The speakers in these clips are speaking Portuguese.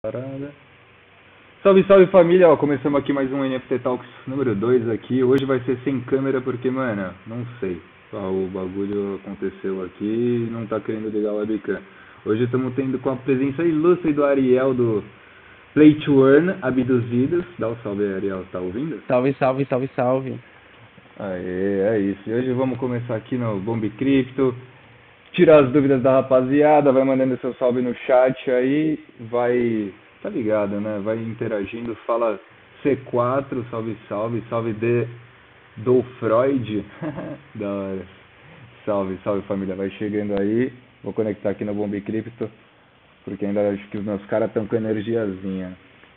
Parada. Salve, salve família, ó, começamos aqui mais um NFT Talks número 2 aqui. Hoje vai ser sem câmera porque, mano, não sei. O bagulho aconteceu aqui e não tá querendo ligar o webcam. Hoje estamos tendo com a presença ilustre do Ariel do Play to Earn, Abduzidos. Dá um salve aí, Ariel, tá ouvindo? Salve, salve, salve, salve. Aê, é isso. E hoje vamos começar aqui no Bomb Crypto. Tirar as dúvidas da rapaziada, vai mandando seu salve no chat aí, vai, tá ligado, né? Vai interagindo, fala C4, salve, salve, salve do Freud, da hora. Salve, salve família, vai chegando aí, vou conectar aqui no Bomb Crypto, porque ainda acho que os meus caras estão com energiazinha.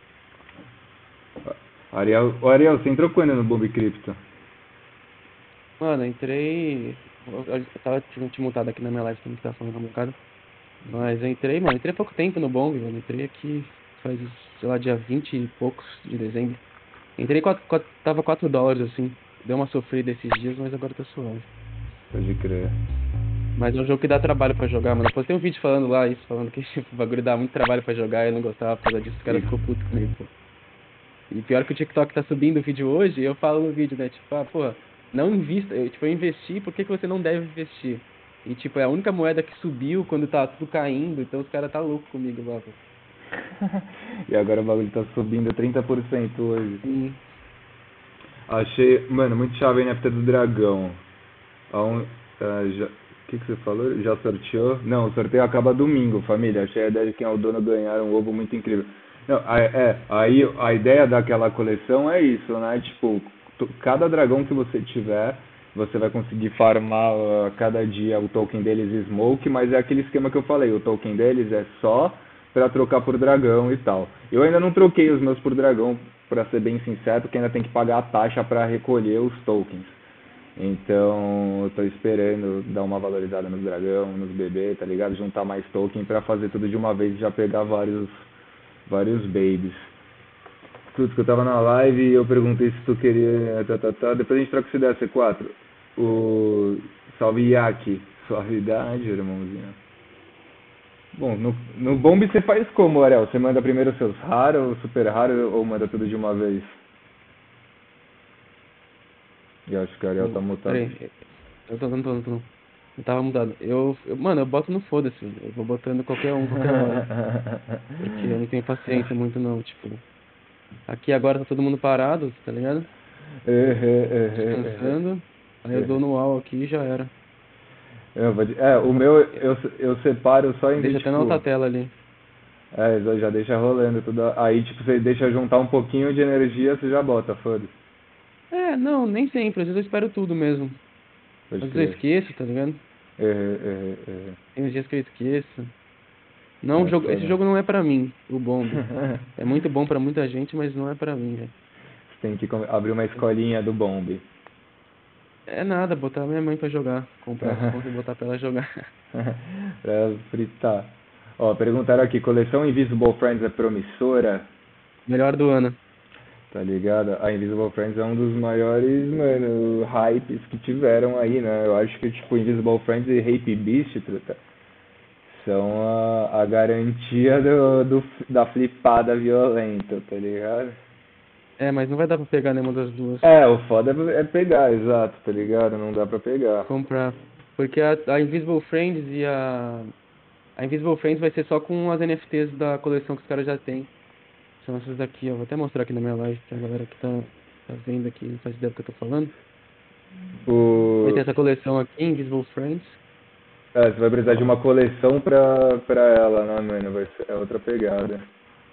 Ariel, você entrou quando no Bomb Crypto? Mano, entrei. Eu tava te montado aqui na minha live, que a gente tava falando um bocado. Mas eu entrei, mano, entrei há pouco tempo no Bomb, mano. Entrei aqui faz, sei lá, dia 20 e poucos de dezembro. Entrei, tava $4, assim. Deu uma sofrida esses dias, mas agora tá suave. Pode crer. Mas é um jogo que dá trabalho pra jogar, mano. Eu postei um vídeo falando lá isso, falando que o bagulho dá muito trabalho pra jogar e eu não gostava por causa disso. Os caras ficou puto comigo, pô. E pior que o TikTok tá subindo o vídeo hoje, eu falo no vídeo, né? Tipo, porra, não invista. Eu investi, por que você não deve investir? E, tipo, é a única moeda que subiu quando tá tudo caindo, então os caras tá louco comigo lá, pô. E agora o bagulho tá subindo 30% hoje. Sim. Achei, mano, muito chave a NFT do dragão. O que você falou? Já sorteou? Não, o sorteio acaba domingo, família. Achei a ideia de quem é o dono ganhar um ovo muito incrível. Não, aí a ideia daquela coleção é isso, né? Tipo, cada dragão que você tiver, você vai conseguir farmar cada dia o token deles Smoke, mas é aquele esquema que eu falei, o token deles é só pra trocar por dragão e tal. Eu ainda não troquei os meus por dragão, pra ser bem sincero, porque ainda tem que pagar a taxa pra recolher os tokens. Então, eu tô esperando dar uma valorizada nos dragão, nos bebês, tá ligado? Juntar mais token pra fazer tudo de uma vez e já pegar vários babies. Tudo que eu tava na live e eu perguntei se tu queria. Depois a gente troca essa ideia, C4. O. Salve Yaki. Suavidade, irmãozinho. Bom, no Bomb você faz como, Ariel? Você manda primeiro os seus raros, super raros, ou manda tudo de uma vez? Eu acho que o Ariel tá mutado. Peraí, eu tô. Eu tava mudado. Mano, eu boto no foda-se, eu vou botando qualquer hora. Porque eu não tenho paciência muito não, tipo. Aqui agora tá todo mundo parado, tá ligado? Descansando. Aí eu dou no all aqui e já era. O meu eu separo só em Deixa até na tipo, outra tela ali. já deixa rolando tudo. Aí tipo, você deixa juntar um pouquinho de energia, você já bota, foda-se. Não, nem sempre. Às vezes eu espero tudo mesmo. Pode Às vezes eu crer. esqueço, tá ligado? Tem uns dias que eu esqueço. Não, esse Foda. jogo não é pra mim, o Bomb. É muito bom pra muita gente, mas não é pra mim, velho. Você tem que abrir uma escolinha do Bomb. É nada, botar minha mãe pra jogar. Comprar os pontos e botar pra ela jogar. Pra fritar. Ó, perguntaram aqui, coleção Invisible Friends é promissora? Melhor do ano. Tá ligado? A Invisible Friends é um dos maiores, mano, hypes que tiveram aí, né? Eu acho que, tipo, Invisible Friends e Rape Beast, truta, são a garantia da flipada violenta, tá ligado? Mas não vai dar pra pegar nenhuma das duas. O foda é pegar, exato, tá ligado? Não dá pra pegar. Comprar. Porque a Invisible Friends e a Invisible Friends vai ser só com as NFTs da coleção que os caras já têm. São essas daqui, ó. Vou até mostrar aqui na minha live, que a galera que tá vendo aqui não faz ideia do que eu tô falando. Vai ter essa coleção aqui, Invisible Friends. Você vai precisar de uma coleção pra ela, né, mano? É outra pegada.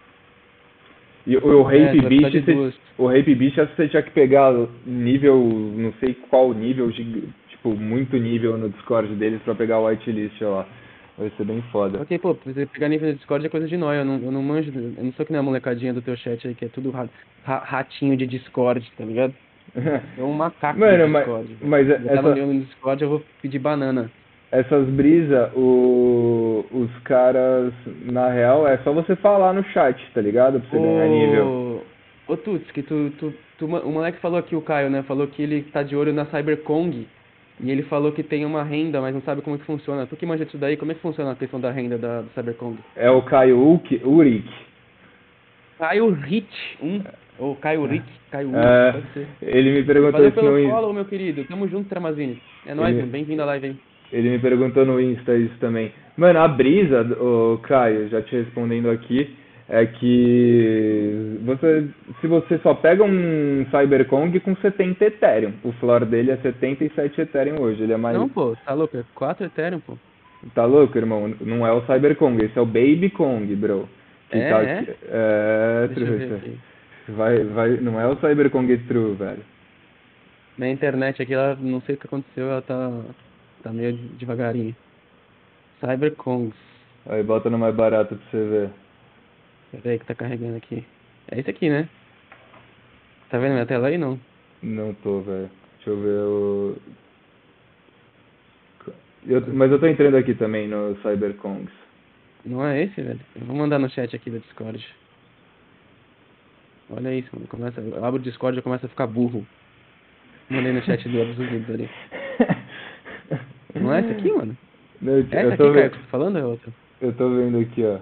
E o Rape Beast, você tinha que pegar nível, não sei qual nível, tipo, muito nível no Discord deles pra pegar o whitelist lá. Vai ser bem foda. Ok, pô, você pegar nível no Discord é coisa de nóia, eu não manjo, eu não sou que nem a molecadinha do teu chat aí, que é tudo ratinho de Discord, tá ligado? É um macaco Mano, de Discord. mas Eu tava no Discord, eu vou pedir banana. Essas brisas, os caras, na real, é só você falar no chat, tá ligado? Pra você ganhar nível. Ô Tuts, que o moleque falou aqui, o Caio, né? Falou que ele tá de olho na CyberKong. E ele falou que tem uma renda, mas não sabe como é que funciona. Tu que manja disso daí, como é que funciona a questão da renda do CyberKong? É o Caio Uric. Caio Rich, ou Caio Rick, Caio pode ser. Ele me perguntou Valeu isso pelo no follow, meu querido. Tamo junto, Tramazini. É nóis, Ele- mano. Bem-vindo à live, hein. Ele me perguntou no Insta isso também. Mano, a brisa, o Caio, já te respondendo aqui, é que se você só pega um Cyberkong com 70 Ethereum, o floor dele é 77 Ethereum hoje, ele é mais... Não, pô, tá louco? É 4 Ethereum, pô. Tá louco, irmão? Não é o Cyberkong, esse é o Baby Kong, bro. Que tá É? aqui. É, Deixa eu ver true, aqui. não é o Cyberkong True, velho. Minha internet aqui, ela não sei o que aconteceu, ela tá meio devagarinho. Cyberkongs. Aí bota no mais barato pra você ver. Pera aí que tá carregando aqui. É esse aqui, né? Tá vendo minha tela aí, não? Não tô, velho. Deixa eu ver o... Mas eu tô entrando aqui também no Cyberkongs. Não é esse, velho? Eu vou mandar no chat aqui do Discord. Olha isso, mano. Eu abro o Discord e começa a ficar burro. Mandei no chat do Absurdo ali. Não é esse aqui, mano? Não, É esse eu aqui, tô Caio, que eu tô falando ou é outro? Eu tô vendo aqui, ó.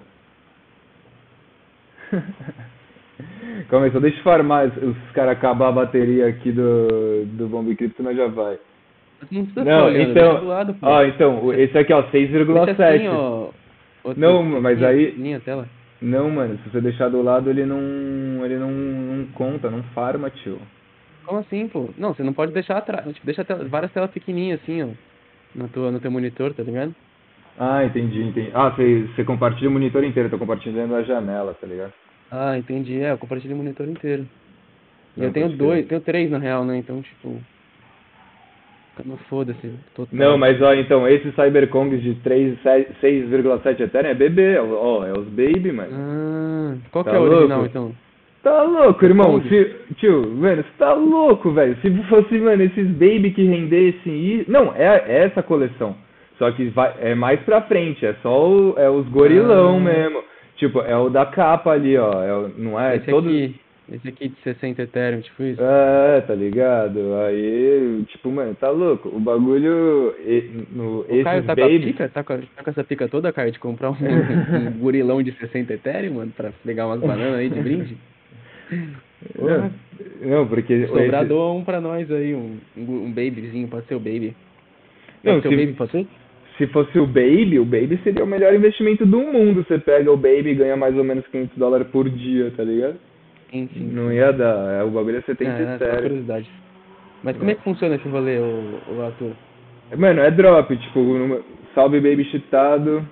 Calma aí, só deixa eu farmar os caras acabar a bateria aqui do Bomb Crypto, nós já vai. Não precisa ficar Não, olhando, deixa do lado, pô. então, esse aqui, ó, Deixa assim, 6,7. ó. Outro Não, mas aí... Minha tela. Não, mano, se você deixar do lado, ele não conta, não farma, tio. Como assim, pô? Não, você não pode deixar atrás. Tipo, deixa várias telas pequenininhas assim, ó. No teu monitor, tá ligado? Ah, entendi. Ah, você compartilha o monitor inteiro, eu tô compartilhando a janela, tá ligado? Ah, entendi. É, eu compartilho o monitor inteiro. E Não, eu tenho pode crer. tenho 3 na real, né? Então, tipo. Não foda-se. Não, mas ó, então, esses Cyberkongs de 6,7 Ethereum é bebê, ó, é os baby, mano. Ah, qual Tá que é o original, louco? então? Tá louco, É irmão. Kong? Tio, mano, você tá louco, velho. Se fosse, mano, esses baby que rendessem. Não, é essa coleção. Só que é mais pra frente, é só os gorilão Ah, mesmo. Tipo, é o da capa ali, ó. Não é todo. Esse aqui de 60 Ethereum, tipo isso? É, tá ligado? Aí, tipo, mano, tá louco. O bagulho. O Caio Esses tá com a babies. pica? Tá com essa pica toda, Caio, de comprar um gorilão de 60 Ethereum, mano, pra pegar umas bananas aí de brinde? Porra. Não, porque. Sobrar doa um pra nós aí, um babyzinho, pode ser o baby. Não, Pode ser o baby, pode ser? se fosse o Baby seria o melhor investimento do mundo. Você pega o Baby e ganha mais ou menos $500 por dia, tá ligado? Sim. Não ia dar, o bagulho é 70 É, só curiosidade. Mas como é que funciona esse rolê, o Arthur? Mano, é drop, tipo, salve Baby cheatado.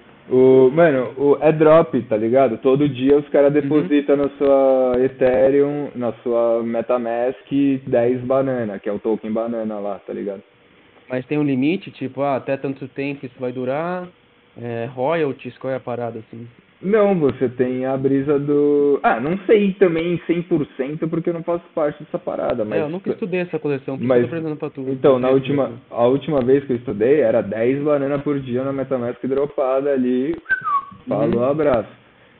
É drop, tá ligado? Todo dia os caras depositam na sua Ethereum, na sua Metamask 10 banana, que é o token banana lá, tá ligado? Mas tem um limite, tipo, até tanto tempo isso vai durar, royalties, qual é a parada, assim? Não, você tem a brisa do... Ah, não sei também 100% porque eu não faço parte dessa parada, mas... eu nunca estudei essa coleção, por isso mas eu tô apresentando pra tu. então, a última vez que eu estudei era 10 bananas por dia na Metamask dropada ali, falou, abraço.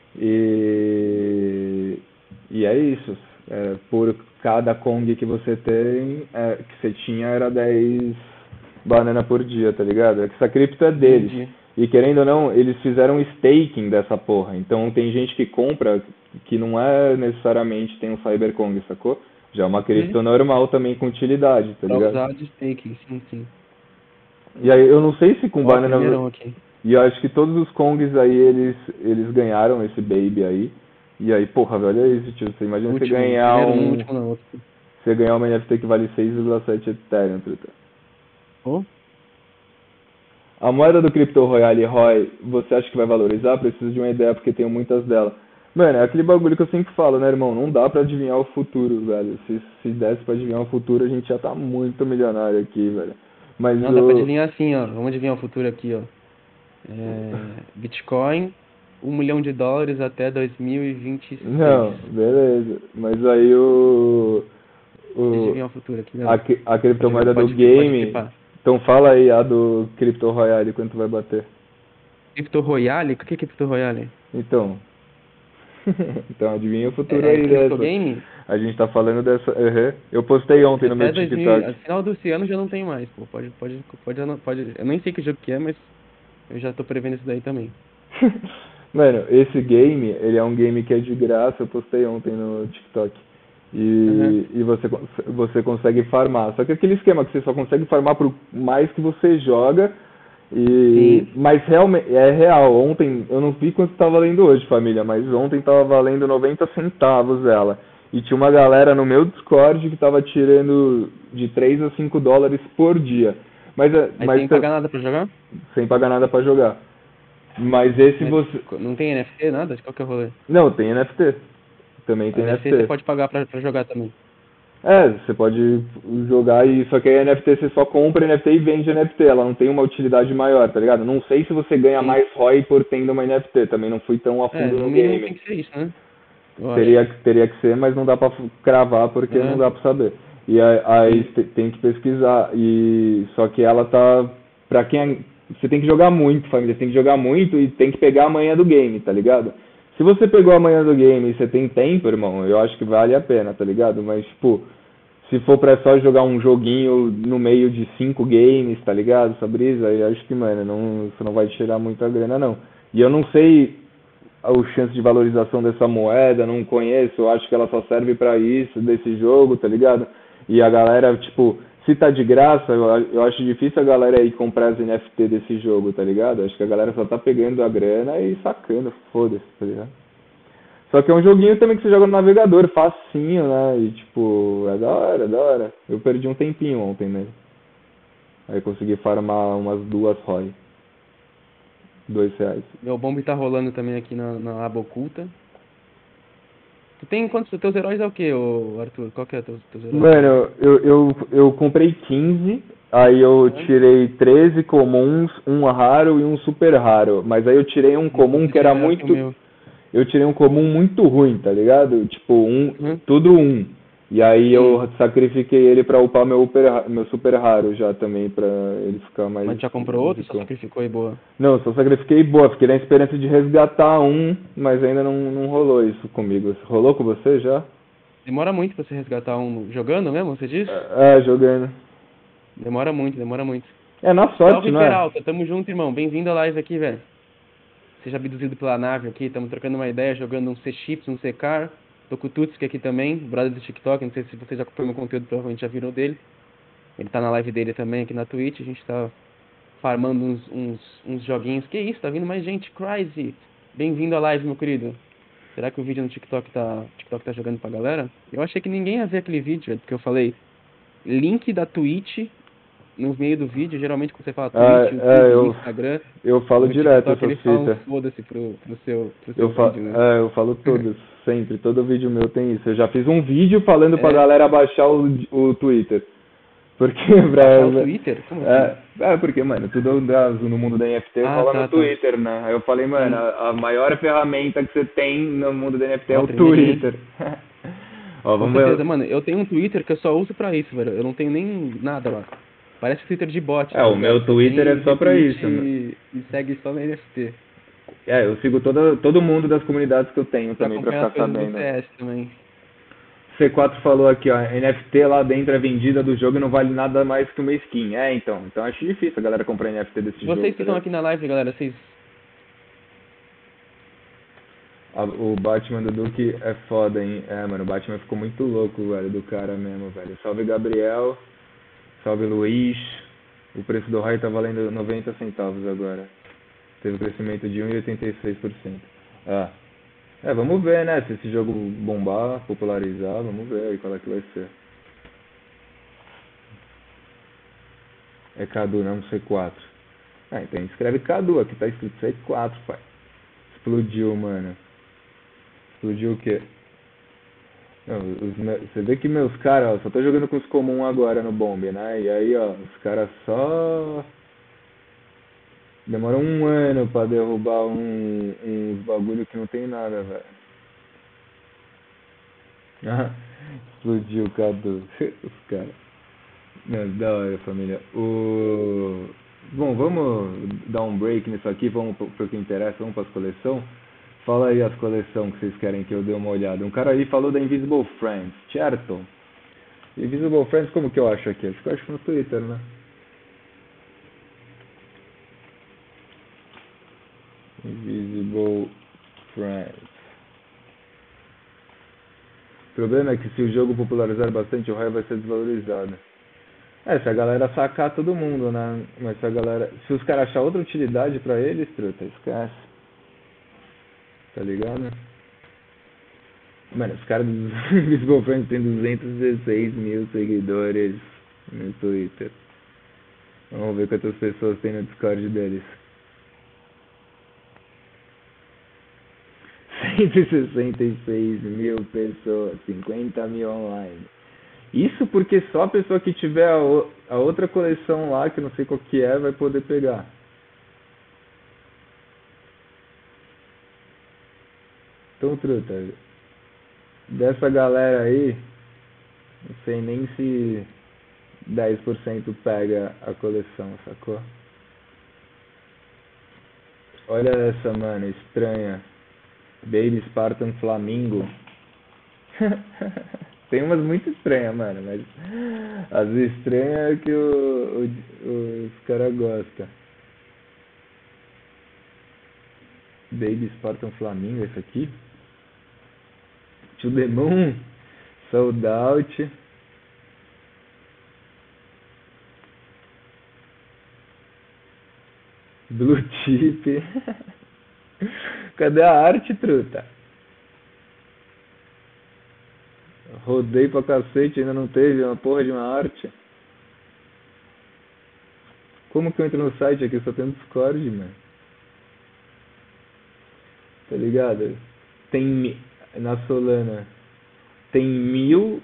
E é isso. Por cada Kong que você tem, que você tinha era 10 bananas por dia, tá ligado? É que essa cripto é deles. Entendi. E querendo ou não, eles fizeram staking dessa porra. Então tem gente que compra que não é necessariamente tem um Cyberkong, sacou? Já é uma cripto normal também com utilidade, tá Pra ligado? usar de staking, sim. E aí eu não sei se com banana... primeirão aqui. E eu acho que todos os Kongs aí, eles ganharam esse Baby aí. E aí, porra, velho, olha isso, tio. Você imagina você ganhar último não, outro. Você ganhar uma NFT que vale 6,7 Ethereum, truta. Oh? A moeda do Crypto Royale Roy, você acha que vai valorizar? Preciso de uma ideia porque tenho muitas delas. Mano, é aquele bagulho que eu sempre falo, né, irmão? Não dá pra adivinhar o futuro, velho. Se desse pra adivinhar o futuro, a gente já tá muito milionário aqui, velho. Mas Não, dá pra adivinhar assim, ó. Vamos adivinhar o futuro aqui, ó. Bitcoin, $1 milhão até 2026. Não, beleza. Mas aí Adivinhar o futuro aqui, né? a criptomoeda do game... Então fala aí a do Crypto Royale, quanto vai bater. Crypto Royale? O que é Crypto Royale? Então adivinha o futuro aí dessa. Game? A gente tá falando dessa... Eu postei ontem no meu TikTok. No final desse ano já não tem mais, pô. Pode. Eu nem sei que jogo que é, mas eu já tô prevendo isso daí também. Mano, esse game, ele é um game que é de graça, eu postei ontem no TikTok. Aham. E você consegue farmar. Só que aquele esquema que você só consegue farmar por mais que você joga. Sim. Mas realmente é real. Ontem, eu não vi quanto tá valendo hoje, família, mas ontem tava valendo 90 centavos ela. E tinha uma galera no meu Discord que tava tirando de 3 a 5 dólares por dia. Mas, Aí sem pagar nada pra jogar? sem pagar nada pra jogar. Mas esse Mas você. não tem NFT, nada? De qualquer rolê. Não, tem NFT. Também A tem NFT você NFT. pode pagar pra jogar também. É, você pode jogar e só que a NFT você só compra NFT e vende NFT, ela não tem uma utilidade maior, tá ligado? Não sei se você ganha Sim. mais ROI por tendo uma NFT, também não fui tão a É, fundo no no mínimo tem game. que ser isso, né? Eu acho. Teria que ser, mas não dá pra cravar porque não É, dá pra saber. E aí sim. tem que pesquisar. E só que ela tá pra quem você tem que jogar muito, família, você tem que jogar muito e tem que pegar a manha do game, tá ligado? Se você pegou a manha do game e você tem tempo, irmão, eu acho que vale a pena, tá ligado? Mas tipo, se for pra só jogar um joguinho no meio de 5 games, tá ligado? Essa brisa, aí acho que, mano, não, você não vai tirar muita grana, não. E eu não sei a chance de valorização dessa moeda, não conheço, eu acho que ela só serve pra isso, desse jogo, tá ligado? E a galera, tipo, se tá de graça, eu acho difícil a galera aí comprar as NFT desse jogo, tá ligado? Acho que a galera só tá pegando a grana e sacando, foda-se, tá ligado? Só que é um joguinho também que você joga no navegador, facinho, né? E tipo, é da hora, é da hora. Eu perdi um tempinho ontem nele. Aí consegui farmar umas 2 ROI, R$ 2. Meu bombe tá rolando também aqui na aba oculta. Tu tem quantos? Teus heróis é o quê, ô Arthur? Qual que é teus heróis aí? Mano, eu comprei 15, aí eu Aham. tirei 13 comuns, um raro e um super raro. Mas aí eu tirei um Então comum você que tem era melhor que o muito. meu. Eu tirei um comum muito ruim, tá ligado? Tipo, Uhum. tudo um. E aí Sim. eu sacrifiquei ele pra upar meu super raro já também, pra ele ficar mais Mas já comprou outro? Só zicão. sacrificou e boa. Não, só sacrifiquei boa, fiquei na esperança de resgatar um, mas ainda não rolou isso comigo. Rolou com você já? Demora muito pra você resgatar um jogando mesmo, você diz? Jogando. Demora muito, demora muito. É na sorte, Salve não é? Peralta, tamo junto, irmão. Bem-vindo à live aqui, velho. Seja abduzido pela nave aqui, tamo trocando uma ideia, jogando um C-Chips, um C-Car. Tô com o Tutski aqui também, brother do TikTok, não sei se você já acompanhou meu conteúdo, provavelmente já viram dele. Ele tá na live dele também aqui na Twitch, a gente tá farmando uns joguinhos. Que isso, tá vindo mais gente, Crazy. Bem-vindo à live, meu querido. Será que o vídeo no TikTok tá jogando pra galera? Eu achei que ninguém ia ver aquele vídeo, velho, porque eu falei link da Twitch no meio do vídeo. Geralmente quando você fala Twitch, YouTube, Eu, Instagram, eu falo no direto TikTok essas ele fala um fitas. foda-se pro seu vídeo, né? Eu falo todas, sempre. Todo vídeo meu tem isso. Eu já fiz um vídeo falando pra É, galera baixar o Twitter. Porque baixar o Twitter? Como assim? porque, mano, tudo no mundo da NFT Ah, rola no tá, tá. Twitter, né? Aí eu falei, mano, Sim. a maior ferramenta que você tem no mundo da NFT é Ó, o tremendo, hein? Twitter. Ó, Com vamos certeza, ver. mano. Eu tenho um Twitter que eu só uso pra isso, velho. Eu não tenho nem nada lá. Parece Twitter de bot, tá O ligado? meu Só Twitter é tem só pra retweet isso, mano. e segue só na NFT. Eu sigo todo mundo das comunidades que eu tenho Pra também pra acompanhar ficar as coisas do sabendo. CS também. C4 falou aqui, ó, NFT lá dentro é vendida do jogo e não vale nada mais que uma skin. Então acho difícil a galera comprar NFT desse jogo, Vocês que tá estão ligado? aqui na live, galera, vocês. O Batman do Duke é foda, hein? Mano, o Batman ficou muito louco, velho, do cara mesmo, velho. Salve Gabriel, salve Luiz. O preço do raio tá valendo 90 centavos agora. Teve um crescimento de 1,86%. Ah, vamos ver, né? Se esse jogo bombar, popularizar, vamos ver aí qual é que vai ser. É Cadu, não C4. Então escreve Cadu, aqui tá escrito C4, pai. Explodiu, mano. Explodiu o quê? Não, você vê que meus caras, ó, só tô jogando com os comuns agora no bomb, né? E aí, ó, os caras só demoram um ano pra derrubar uns bagulho que não tem nada, velho. Ah, explodiu o Cadu. Os caras. Não, da hora, família. Bom, vamos dar um break nisso aqui, vamos pro que interessa, vamos pras coleções. Fala aí as coleções que vocês querem que eu dê uma olhada. Um cara aí falou da Invisible Friends, certo? Invisible Friends, como que eu acho aqui? Acho que eu acho no Twitter, né? Invisible Friends. O problema é que se o jogo popularizar bastante, o raio vai ser desvalorizado. Se a galera sacar todo mundo, né? Mas se a galera... Se os caras achar outra utilidade pra eles, truta, esquece. Tá ligado? Mano, os caras do Invisible Friends tem 216 mil seguidores no Twitter. Vamos ver quantas pessoas tem no Discord deles. 166 mil pessoas, 50 mil online. Isso porque só a pessoa que tiver a outra coleção lá, que não sei qual que é, vai poder pegar. Então, truta, dessa galera aí, não sei nem se 10% pega a coleção, sacou? Olha essa, mano, estranha. Baby Spartan Flamingo. Tem umas muito estranhas, mano, mas as estranhas é que os caras gostam. Baby Spartan Flamingo, esse aqui? To the Moon, Sold Out. Blue Chip. Cadê a arte, truta? Rodei pra cacete, ainda não teve uma porra de uma arte. Como que eu entro no site aqui? Só tem no Discord, mano. Tá ligado? Tem na Solana. Tem 1000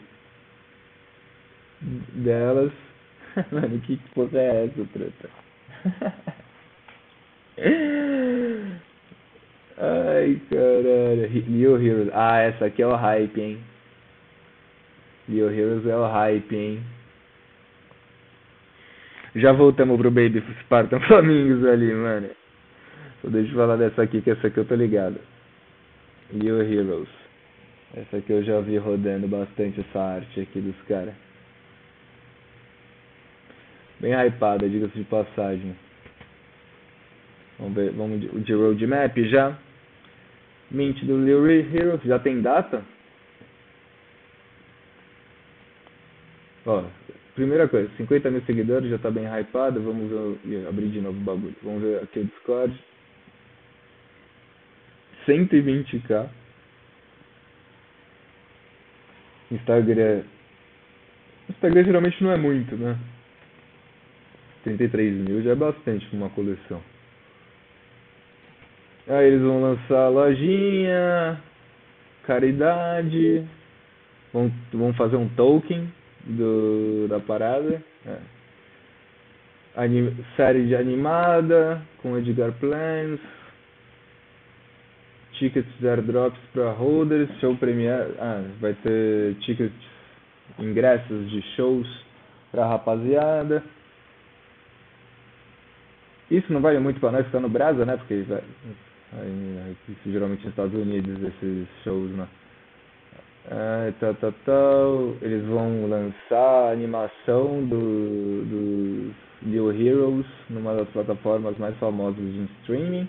delas. Mano, que porra é essa, truta? Ai, caralho. Leo Heroes. Ah, essa aqui é o hype, hein? Leo Heroes é o hype, hein? Já voltamos pro Baby Spartan Flamingos ali, mano. Só deixa eu falar dessa aqui, que essa aqui eu tô ligado. Leo Heroes. Essa aqui eu já vi rodando bastante, essa arte aqui dos caras. Bem hypada, diga-se de passagem. Vamos ver, vamos de roadmap já. Mint do Leo Heroes, já tem data? Ó, primeira coisa, 50 mil seguidores, já tá bem hypado. Vamos ver, abrir de novo o bagulho. Vamos ver aqui o Discord. 120k. Instagram geralmente não é muito, né? 33 mil já é bastante pra uma coleção. Aí eles vão lançar a lojinha, caridade, vão fazer um token da parada. Série de animada, com Edgar Plans, tickets airdrops para holders, show premiere, vai ter tickets, ingressos de shows pra rapaziada. Isso não vale muito pra nós que tá no Brasa, né? Porque isso geralmente nos Estados Unidos, esses shows, né? Eles vão lançar a animação dos Leo Heroes numa das plataformas mais famosas de streaming.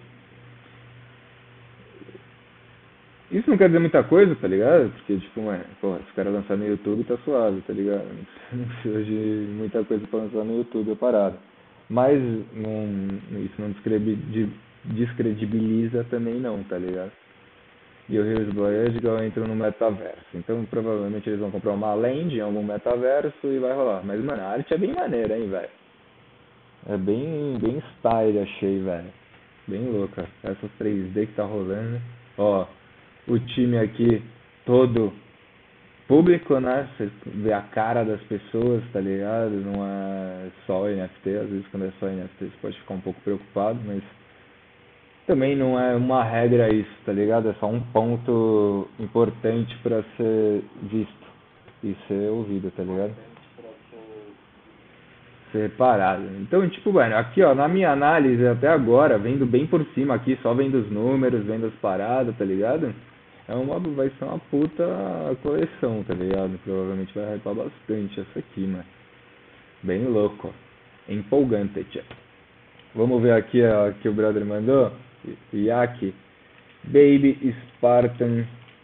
Isso não quer dizer muita coisa, tá ligado? Porque, tipo, porra, se o cara lançar no YouTube tá suave, tá ligado? Não precisa de muita coisa pra lançar no YouTube, é parado. Mas isso não descredibiliza também não, tá ligado? E o Heroes Voyage entra no metaverso. Então provavelmente eles vão comprar uma land em algum metaverso e vai rolar. Mas, mano, a arte é bem maneira, hein, velho? É bem style, achei, velho. Bem louca. Essas 3D que tá rolando. Ó, o time aqui todo público, né? Você vê a cara das pessoas, tá ligado? Não é só NFT. Às vezes quando é só NFT você pode ficar um pouco preocupado, mas também não é uma regra isso, tá ligado? É só um ponto importante pra ser visto e ser ouvido, tá ligado? Ser reparado. Então, tipo, mano, aqui ó, na minha análise até agora, vendo bem por cima aqui, só vendo os números, vendo as paradas, tá ligado? Vai ser uma puta coleção, tá ligado? Provavelmente vai hypar bastante essa aqui, mano. Bem louco, ó. Empolgante, tia. Vamos ver aqui ó, que o brother mandou. Yaki. Baby Spartan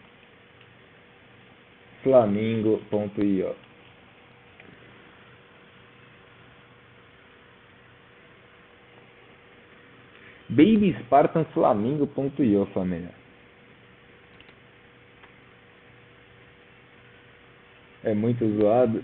Flamingo.io. Baby Spartan Flamingo.io, família. É muito zoado.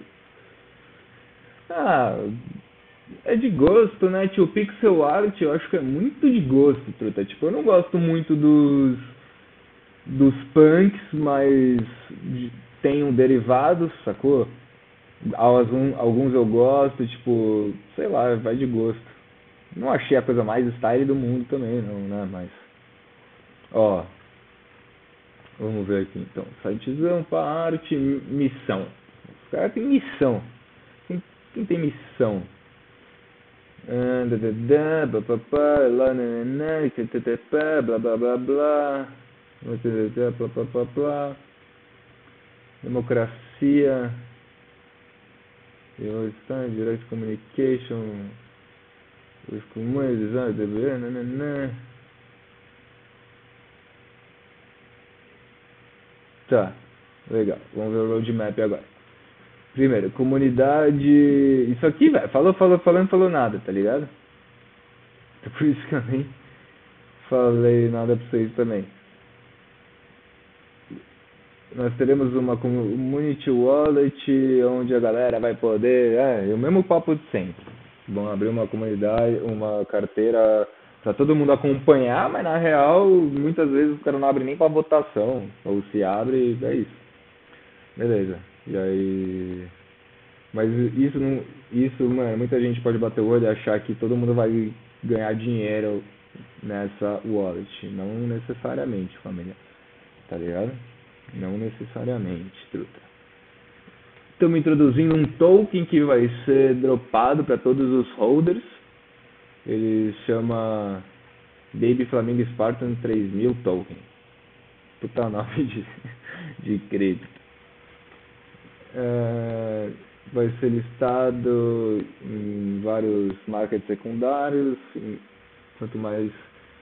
Ah, é de gosto, né? Tipo, pixel art eu acho que é muito de gosto, truta. Tipo, eu não gosto muito dos punks, mas tem um derivado, sacou? Alguns eu gosto, tipo, sei lá, vai de gosto. Não achei a coisa mais style do mundo também, não, né? Mas, ó, vamos ver aqui então. Sitezão pra arte, missão. Os caras têm missão. Quem tem missão? Blá blá blá blá. Democracia. Direct communication. Os comuns, tá, legal. Vamos ver o roadmap agora. Primeiro, comunidade. Isso aqui, velho, falou nada, tá ligado? Então, por isso que eu nem falei nada pra vocês também. Nós teremos uma community wallet onde a galera vai poder. É o mesmo papo de sempre. Vão abrir uma comunidade, uma carteira pra todo mundo acompanhar, mas na real, muitas vezes o cara não abre nem pra votação. Ou se abre, é isso. Beleza. E aí. Mas isso não. Isso, mano, muita gente pode bater o olho e achar que todo mundo vai ganhar dinheiro nessa wallet. Não necessariamente, família. Tá ligado? Não necessariamente, truta. Estamos introduzindo um token que vai ser dropado para todos os holders. Ele chama Baby Flamingo Spartan 3000 Token. Puta nome de crédito. Vai ser listado em vários markets secundários. Quanto mais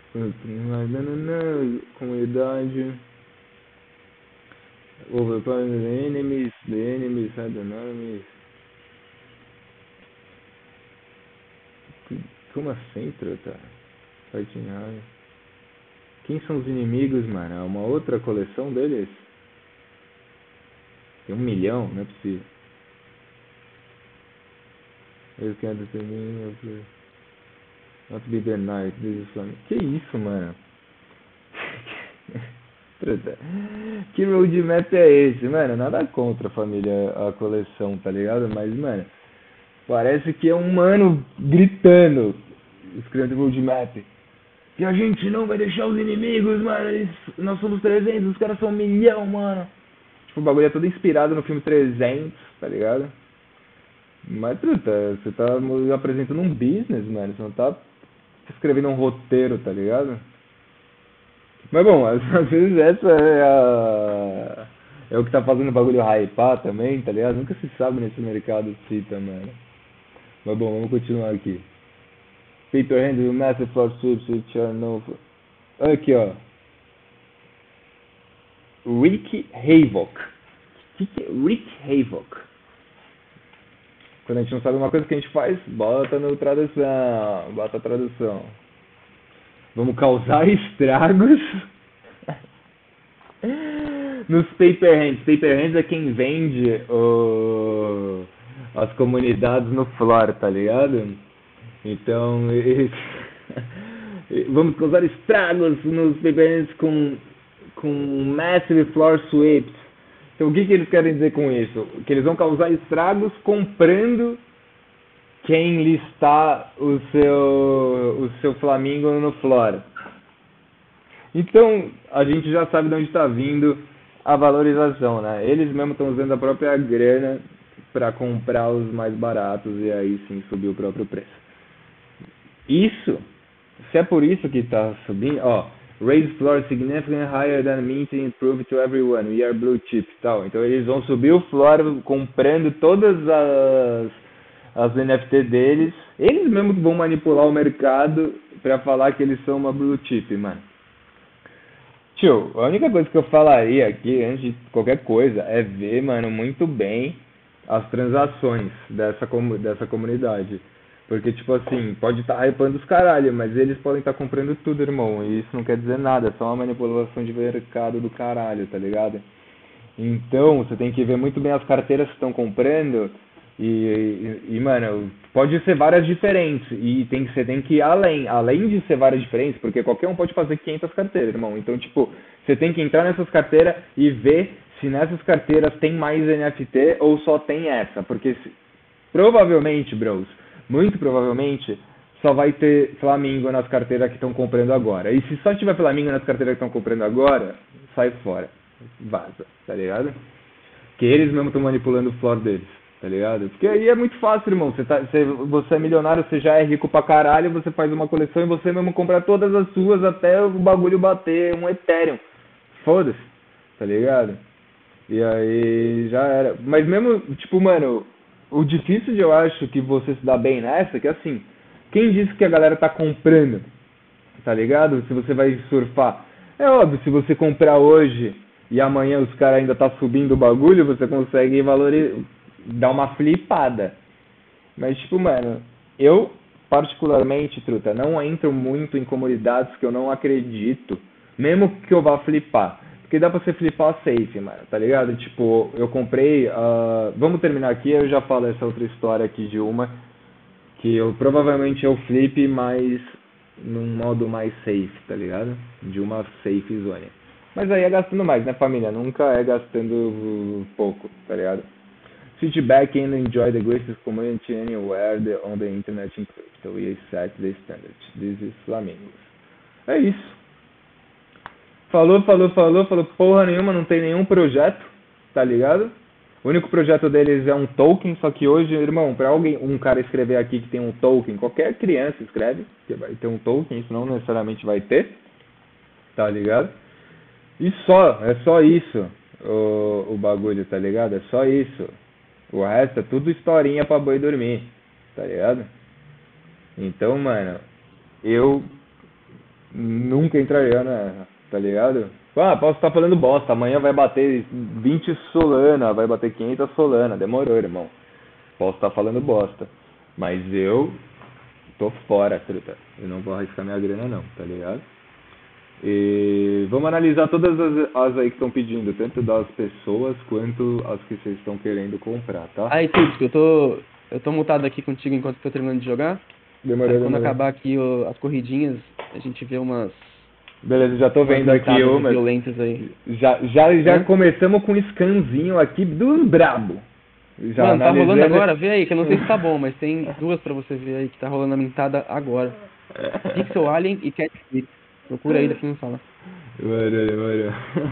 comunidade. Overpower the enemies had an army. Como assim, truta? Fighting hard. Quem são os inimigos, mano? É uma outra coleção deles? Tem 1 milhão, não é possível. Eles querem determinar. Not be the night. Que isso, mano? Que roadmap é esse? Mano, nada contra a família, a coleção, tá ligado? Mas, mano, parece que é um mano gritando, escrevendo roadmap. Que a gente não vai deixar os inimigos, mano. Nós somos 300, os caras são 1 milhão, mano. Tipo, o bagulho é todo inspirado no filme 300, tá ligado? Mas, truta, você tá apresentando um business, mano. Você não tá escrevendo um roteiro, tá ligado? Mas bom, às vezes essa é o que tá fazendo o bagulho hypar também, tá ligado? Nunca se sabe nesse mercado de cita, mano. Mas bom, vamos continuar aqui. Paper Handle, Massive Floor Sweeps, which are no... Olha aqui, ó. Rick Havoc. O que é Rick Havoc? Quando a gente não sabe uma coisa que a gente faz, bota no tradução. Bota a tradução. Vamos causar estragos nos Paper Hands. Paper Hands é quem vende as comunidades no floor, tá ligado? Então, vamos causar estragos nos Paper Hands com Massive Floor Sweeps. Então, o que eles querem dizer com isso? Que eles vão causar estragos comprando quem listar o seu Flamingo no floor. Então, a gente já sabe de onde está vindo a valorização, né? Eles mesmos estão usando a própria grana para comprar os mais baratos e aí sim subir o próprio preço. Isso, se é por isso que está subindo, ó, raise floor significantly higher than minting and prove to everyone, we are blue chip, tal. Então eles vão subir o floor comprando todas as NFT deles, eles mesmos vão manipular o mercado para falar que eles são uma blue chip, mano. Tio, a única coisa que eu falaria aqui, antes de qualquer coisa, é ver, mano, muito bem as transações dessa comunidade. Porque, tipo assim, pode estar hypando os caralho, mas eles podem estar comprando tudo, irmão. E isso não quer dizer nada, é só uma manipulação de mercado do caralho, tá ligado? Então, você tem que ver muito bem as carteiras que estão comprando mano, pode ser várias diferentes e você tem que ir além de ser várias diferentes, porque qualquer um pode fazer 500 carteiras, irmão. Então, tipo, você tem que entrar nessas carteiras e ver se nessas carteiras tem mais NFT ou só tem essa, porque provavelmente, bros, muito provavelmente só vai ter Flamingo nas carteiras que estão comprando agora. E se só tiver Flamingo nas carteiras que estão comprando agora, sai fora. Vaza, tá ligado? Que eles mesmo estão manipulando o floor deles, tá ligado? Porque aí é muito fácil, irmão. Você é milionário, você já é rico pra caralho, você faz uma coleção e você mesmo compra todas as suas até o bagulho bater um Ethereum. Foda-se, tá ligado? E aí já era. Mas mesmo, tipo, mano, o difícil de eu acho que você se dá bem nessa, é que assim, quem disse que a galera tá comprando, tá ligado? Se você vai surfar. É óbvio, se você comprar hoje e amanhã os caras ainda tá subindo o bagulho, você consegue dar uma flipada. Mas, tipo, mano, eu, particularmente, truta, não entro muito em comunidades que eu não acredito, mesmo que eu vá flipar. Porque dá pra você flipar safe, mano, tá ligado? Tipo, eu comprei. Vamos terminar aqui, eu já falo essa outra história aqui de uma. Que eu provavelmente eu flip, mas num modo mais safe, tá ligado? De uma safe zone. Mas aí é gastando mais, né, família? Nunca é gastando pouco, tá ligado? Sit back and enjoy the greatest community anywhere on the internet in crypto. We set the standard. This is Flamingos. É isso. Falou, porra nenhuma, não tem nenhum projeto, tá ligado? O único projeto deles é um token, só que hoje, irmão, pra um cara escrever aqui que tem um token, qualquer criança escreve que vai ter um token, isso não necessariamente vai ter, tá ligado? E é só isso o bagulho, tá ligado? É só isso. O resto é tudo historinha pra boi dormir, tá ligado? Então, mano, eu nunca entraria nessa, tá ligado? Posso estar falando bosta, amanhã vai bater 20 Solana, vai bater 500 Solana, demorou, irmão. Posso estar falando bosta, mas eu tô fora, truta. Eu não vou arriscar minha grana não, tá ligado? E vamos analisar todas as aí que estão pedindo, tanto das pessoas quanto as que vocês estão querendo comprar, tá? Aí, tudo, eu tô mutado aqui contigo enquanto eu tô terminando de jogar. Demorou, quando acabar aqui as corridinhas, a gente vê umas... Beleza, já tô vendo aqui umas violentas aí. Já começamos com um scanzinho aqui dos brabo. Já mano, tá rolando agora? Vê aí, que eu não sei se tá bom, mas tem duas pra você ver aí que tá rolando a mintada agora. Pixel Alien e Cat Flip. Procura aí, daqui não fala. Demorou.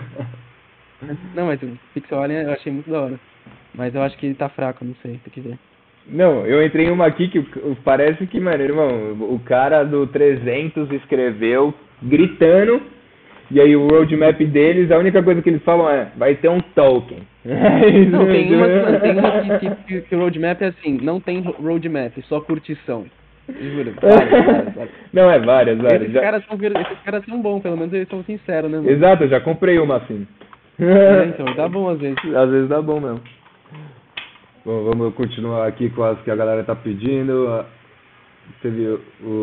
Não, mas o Pixel Alien eu achei muito da hora. Mas eu acho que ele tá fraco, não sei, tem que ver. Não, eu entrei em uma aqui que parece que, mano, irmão, o cara do 300 escreveu gritando, e aí o roadmap deles, a única coisa que eles falam é, vai ter um token. Não, tem uma que o roadmap é assim, não tem roadmap, só curtição. Juro, várias. Não, é várias. Esses caras são bons, pelo menos eles são sinceros, né, mano? Exato, eu já comprei uma assim. Então, dá bom às vezes. Às vezes dá bom mesmo. Bom, vamos continuar aqui com as que a galera tá pedindo. Teve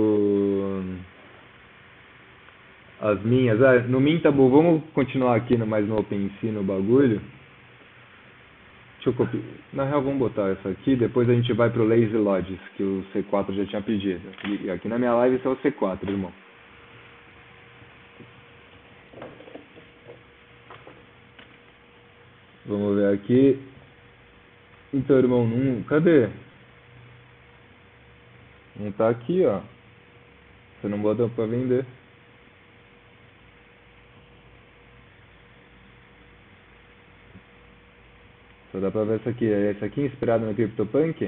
as minhas. No Mintabu, vamos continuar aqui mais no OpenSea, no bagulho. Deixa eu copiar. Na real, vamos botar essa aqui, depois a gente vai pro Lazy Lodges, que o C4 já tinha pedido. E aqui na minha live esse é o C4, irmão. Vamos ver aqui. Então, irmão, cadê? Não tá aqui, ó. Você não botou pra vender. Só dá pra ver essa aqui. É essa aqui inspirada no CryptoPunk?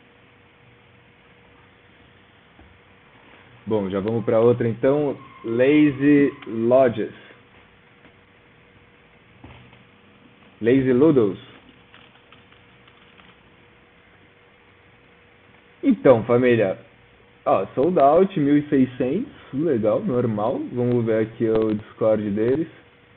Bom, já vamos pra outra então. Lazy Lodges. Lazy Ludos. Então, família. Sold out, 1.600. Legal, normal. Vamos ver aqui o Discord deles.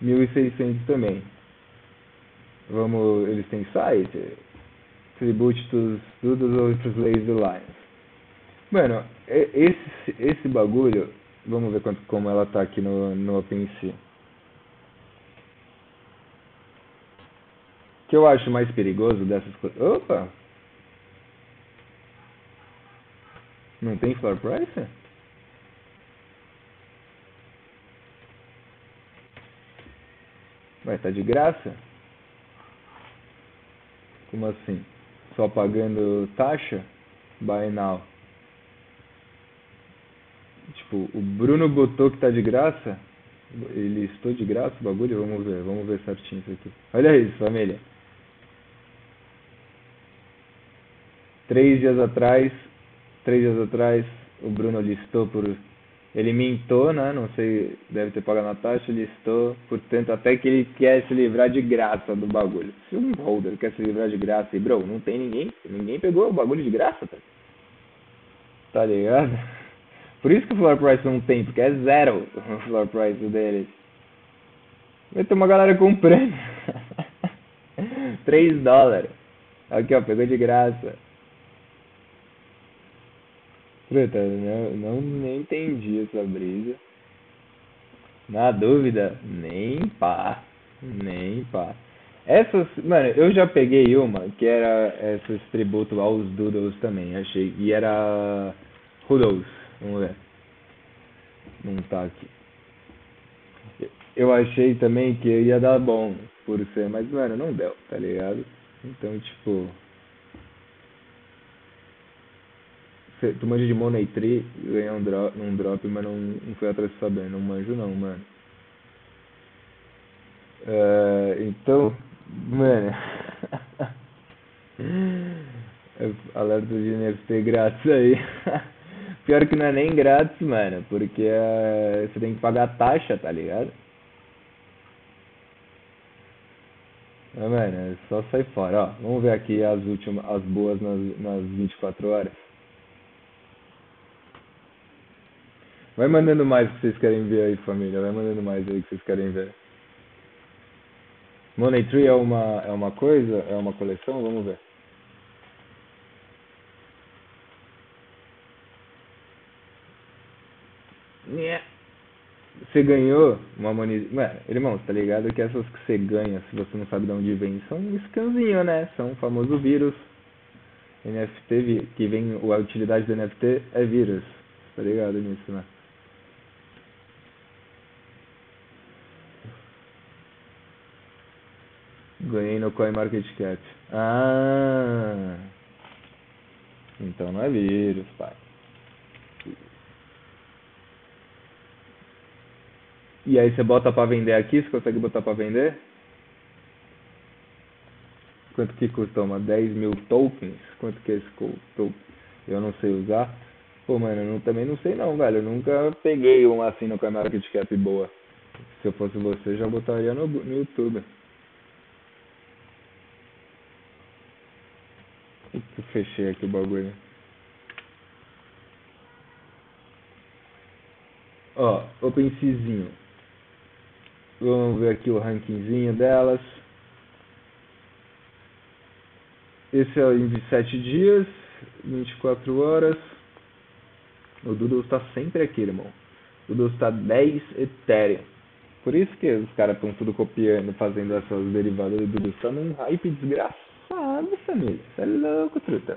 1.600 também. Vamos, eles têm site? Tribute to todos os outros leis do Lions. Mano, esse bagulho, vamos ver como ela tá aqui no OpenSea. O que eu acho mais perigoso dessas coisas... Opa! Não tem floor price? Vai, tá de graça? Como assim? Só pagando taxa? Buy now. Tipo, o Bruno botou que tá de graça. Ele listou de graça o bagulho? Vamos ver certinho isso aqui. Olha isso, família. 3 dias atrás, o Bruno listou por... Ele mintou, né? Não sei, deve ter pagado a taxa, listou. Portanto, até que ele quer se livrar de graça do bagulho. Se um holder quer se livrar de graça e, bro, não tem ninguém pegou o bagulho de graça, tá ligado? Por isso que o floor price não tem, porque é zero o floor price deles. Vai ter uma galera comprando. $3. Aqui, ó, pegou de graça. Puta, nem entendi essa brisa. Na dúvida, nem pá. Essas, mano, eu já peguei uma que era esses tributo aos Doodles também, achei. E era Doodles, vamos ver. Não tá aqui. Eu achei também que ia dar bom por ser, mas mano, não deu, tá ligado? Então, tipo, tu manja de Money Tree, ganhei um drop, mas não fui atrás de saber, não manjo não, mano. Então, mano, alerta de NFT grátis aí. Pior que não é nem grátis, mano, porque você tem que pagar taxa, tá ligado? Mano, é só sair fora, ó. Vamos ver aqui as boas nas 24 horas. Vai mandando mais que vocês querem ver aí, família. Vai mandando mais aí que vocês querem ver. Money Tree é uma coisa? É uma coleção? Vamos ver. Você ganhou uma Money... Mano, irmão, tá ligado que essas que você ganha, se você não sabe de onde vem, são um scanzinho, né? São o famoso vírus. NFT, que vem... A utilidade do NFT é vírus. Tá ligado nisso, né? Ganhei no CoinMarketCap. Ah, então não é vírus, pai. E aí você bota pra vender aqui, você consegue botar pra vender? Quanto que custa uma? 10 mil tokens? Quanto que é esse token? Eu não sei usar. Pô, mano, também não sei não, velho. Eu nunca peguei uma assim no CoinMarketCap boa. Se eu fosse você, já botaria no YouTube. Eu fechei aqui o bagulho. Ó, OpenSeazinho. Vamos ver aqui o rankingzinho delas. Esse é em 27 dias, 24 horas. O Doodle está sempre aqui, irmão. O Doodle está 10 Ethereum. Por isso que os caras estão tudo copiando, fazendo essas derivadas do Doodle. Está num hype desgraçado, família. Você é louco, truta.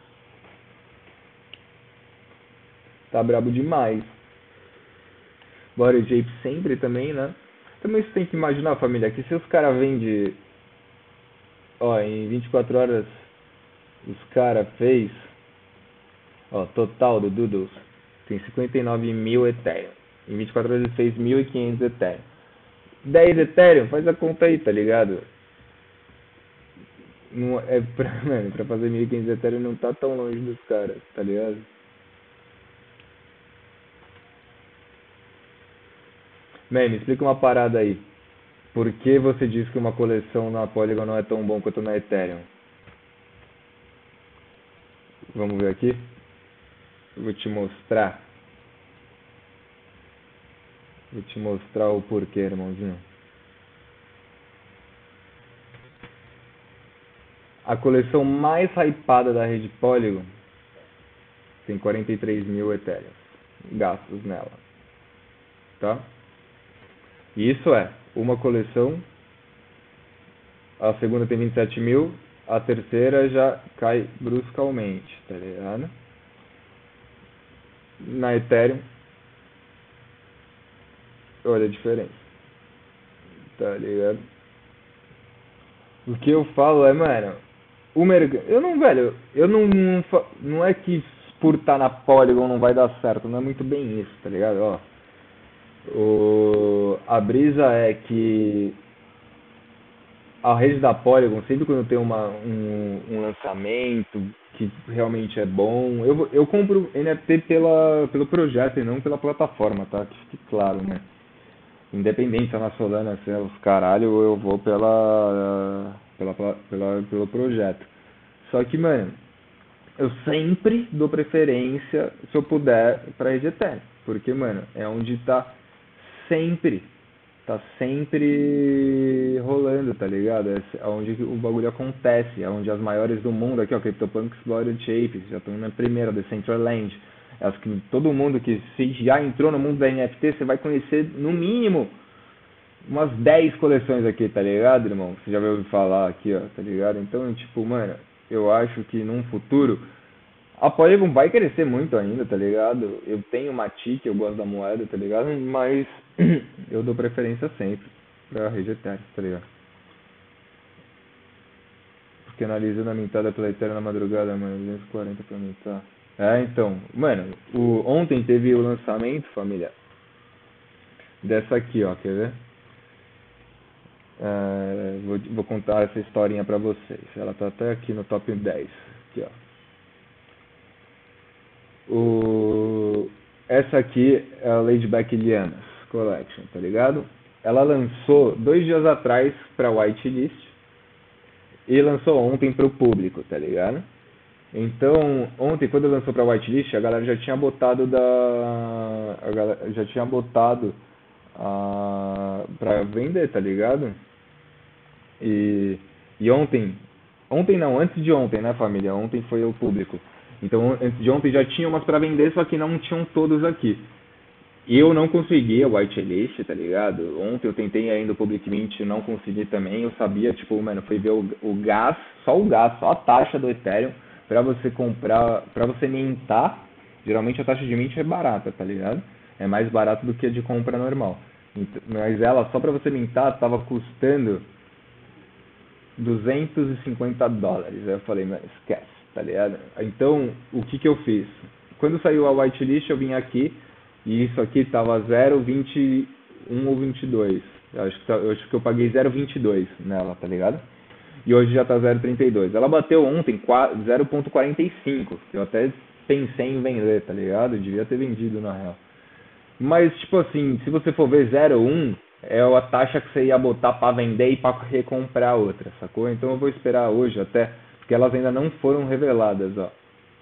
Tá brabo demais. Bora Jape sempre também, né? Também você tem que imaginar, família, que se os caras vendem... Ó, em 24 horas os caras fez... Ó, total do Doodles tem 59 mil Ethereum. Em 24 horas ele fez 1.500 Ethereum. 10 Ethereum, faz a conta aí, tá ligado? Não é mano, pra fazer 1.500 Ethereum não tá tão longe dos caras, tá ligado? Man, me explica uma parada aí. Por que você diz que uma coleção na Polygon não é tão bom quanto na Ethereum? Vamos ver aqui? Eu vou te mostrar. Vou te mostrar o porquê, irmãozinho. A coleção mais hypada da rede Polygon tem 43 mil Ethereum gastos nela, tá? E isso é uma coleção, a segunda tem 27 mil, a terceira já cai bruscamente, tá ligado? Na Ethereum, olha a diferença, tá ligado? O que eu falo é, mano, o mercado. Eu não, velho, eu não é que por estar na Polygon não vai dar certo, não é muito bem isso, tá ligado? Ó, a brisa é que a rede da Polygon, sempre quando tem um lançamento que realmente é bom, eu compro NFT pelo projeto e não pela plataforma, tá? Que fique claro, né? Independente se é na Solana, se é os caralho, eu vou pelo projeto. Só que, mano, eu sempre dou preferência, se eu puder, pra rede Ethereum. Porque, mano, é onde sempre, tá sempre rolando, tá ligado? É onde o bagulho acontece, é onde as maiores do mundo, aqui ó, CryptoPunks, Explorer, Shapes, já estão na primeira, Decentraland. Acho que todo mundo que se já entrou no mundo da NFT, você vai conhecer no mínimo umas 10 coleções aqui, tá ligado, irmão? Você já vai ouvir falar aqui, ó, tá ligado? Então, tipo, mano, eu acho que num futuro a Polygon vai crescer muito ainda, tá ligado? Eu tenho uma TIC, eu gosto da moeda, tá ligado? Mas eu dou preferência sempre pra rede Ethereum, tá ligado? Porque analisando a mintada pela Ethereum na madrugada, mano, 240 pra mintar. É, então, mano, ontem teve o lançamento, família, dessa aqui, ó, quer ver? Vou contar essa historinha pra vocês. Ela tá até aqui no top 10. Aqui, ó. Essa aqui é a Ladyback Lianas Collection, tá ligado? Ela lançou 2 dias atrás pra whitelist e lançou ontem pro público, tá ligado? Então, ontem, quando lançou pra whitelist, a galera já tinha botado pra vender, tá ligado? E, e ontem não, antes de ontem, né, família? Ontem foi o público. Então, antes de ontem já tinha umas pra vender, só que não tinham todos aqui. E eu não consegui a whitelist, tá ligado? Ontem eu tentei ainda o Public Mint, não consegui também. Eu sabia, tipo, mano, foi ver o gas, só a taxa do Ethereum pra você comprar, pra você mintar. Geralmente a taxa de mint é barata, tá ligado? É mais barato do que a de compra normal. Mas ela, só pra você mintar, tava custando $250. Aí eu falei, mano, esquece, tá ligado? Então, o que que eu fiz? Quando saiu a whitelist, eu vim aqui e isso aqui tava 0,21 ou 22. Eu acho que eu paguei 0,22 nela, tá ligado? E hoje já tá 0,32. Ela bateu ontem 0,45. Eu até pensei em vender, tá ligado? Eu devia ter vendido na real. Mas, tipo assim, se você for ver 0,1, é a taxa que você ia botar pra vender e pra recomprar outra, sacou? Então eu vou esperar hoje até, porque elas ainda não foram reveladas, ó.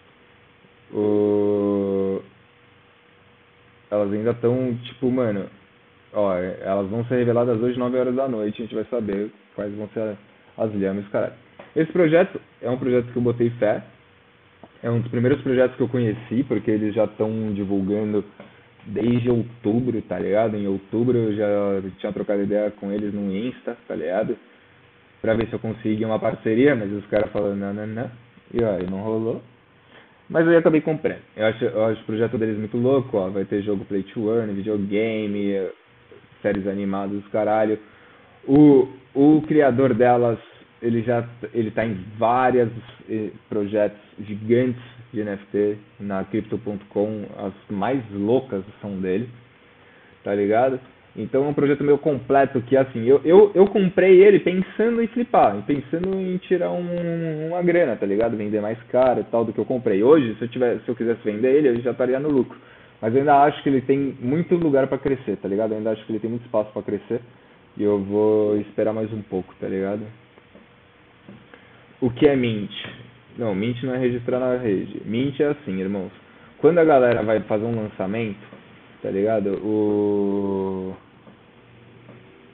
O... Elas ainda estão, tipo, mano, ó, elas vão ser reveladas hoje 9 horas da noite, a gente vai saber quais vão ser as lhames, caralho. Esse projeto é um projeto que eu botei fé, é um dos primeiros projetos que eu conheci, porque eles já estão divulgando desde outubro, tá ligado? Em outubro eu já tinha trocado ideia com eles no Insta, tá ligado? Pra ver se eu conseguia uma parceria, mas os caras falaram não, não, não. E aí não rolou. Mas aí eu acabei comprando. Eu acho o projeto deles muito louco, ó. Vai ter jogo Play to Earn, videogame, séries animadas, caralho. O criador delas, ele tá em vários projetos gigantes de NFT na Crypto.com, as mais loucas são dele, tá ligado? Então é um projeto meio completo que assim, eu comprei ele pensando em flipar, pensando em tirar uma grana, tá ligado? Vender mais caro e tal do que eu comprei. Hoje, se eu quisesse vender ele, eu já estaria no lucro. Mas eu ainda acho que ele tem muito lugar pra crescer, tá ligado? Eu ainda acho que ele tem muito espaço pra crescer. E eu vou esperar mais um pouco, tá ligado? O que é Mint? Não, Mint não é registrar na rede. Mint é assim, irmãos. Quando a galera vai fazer um lançamento, tá ligado?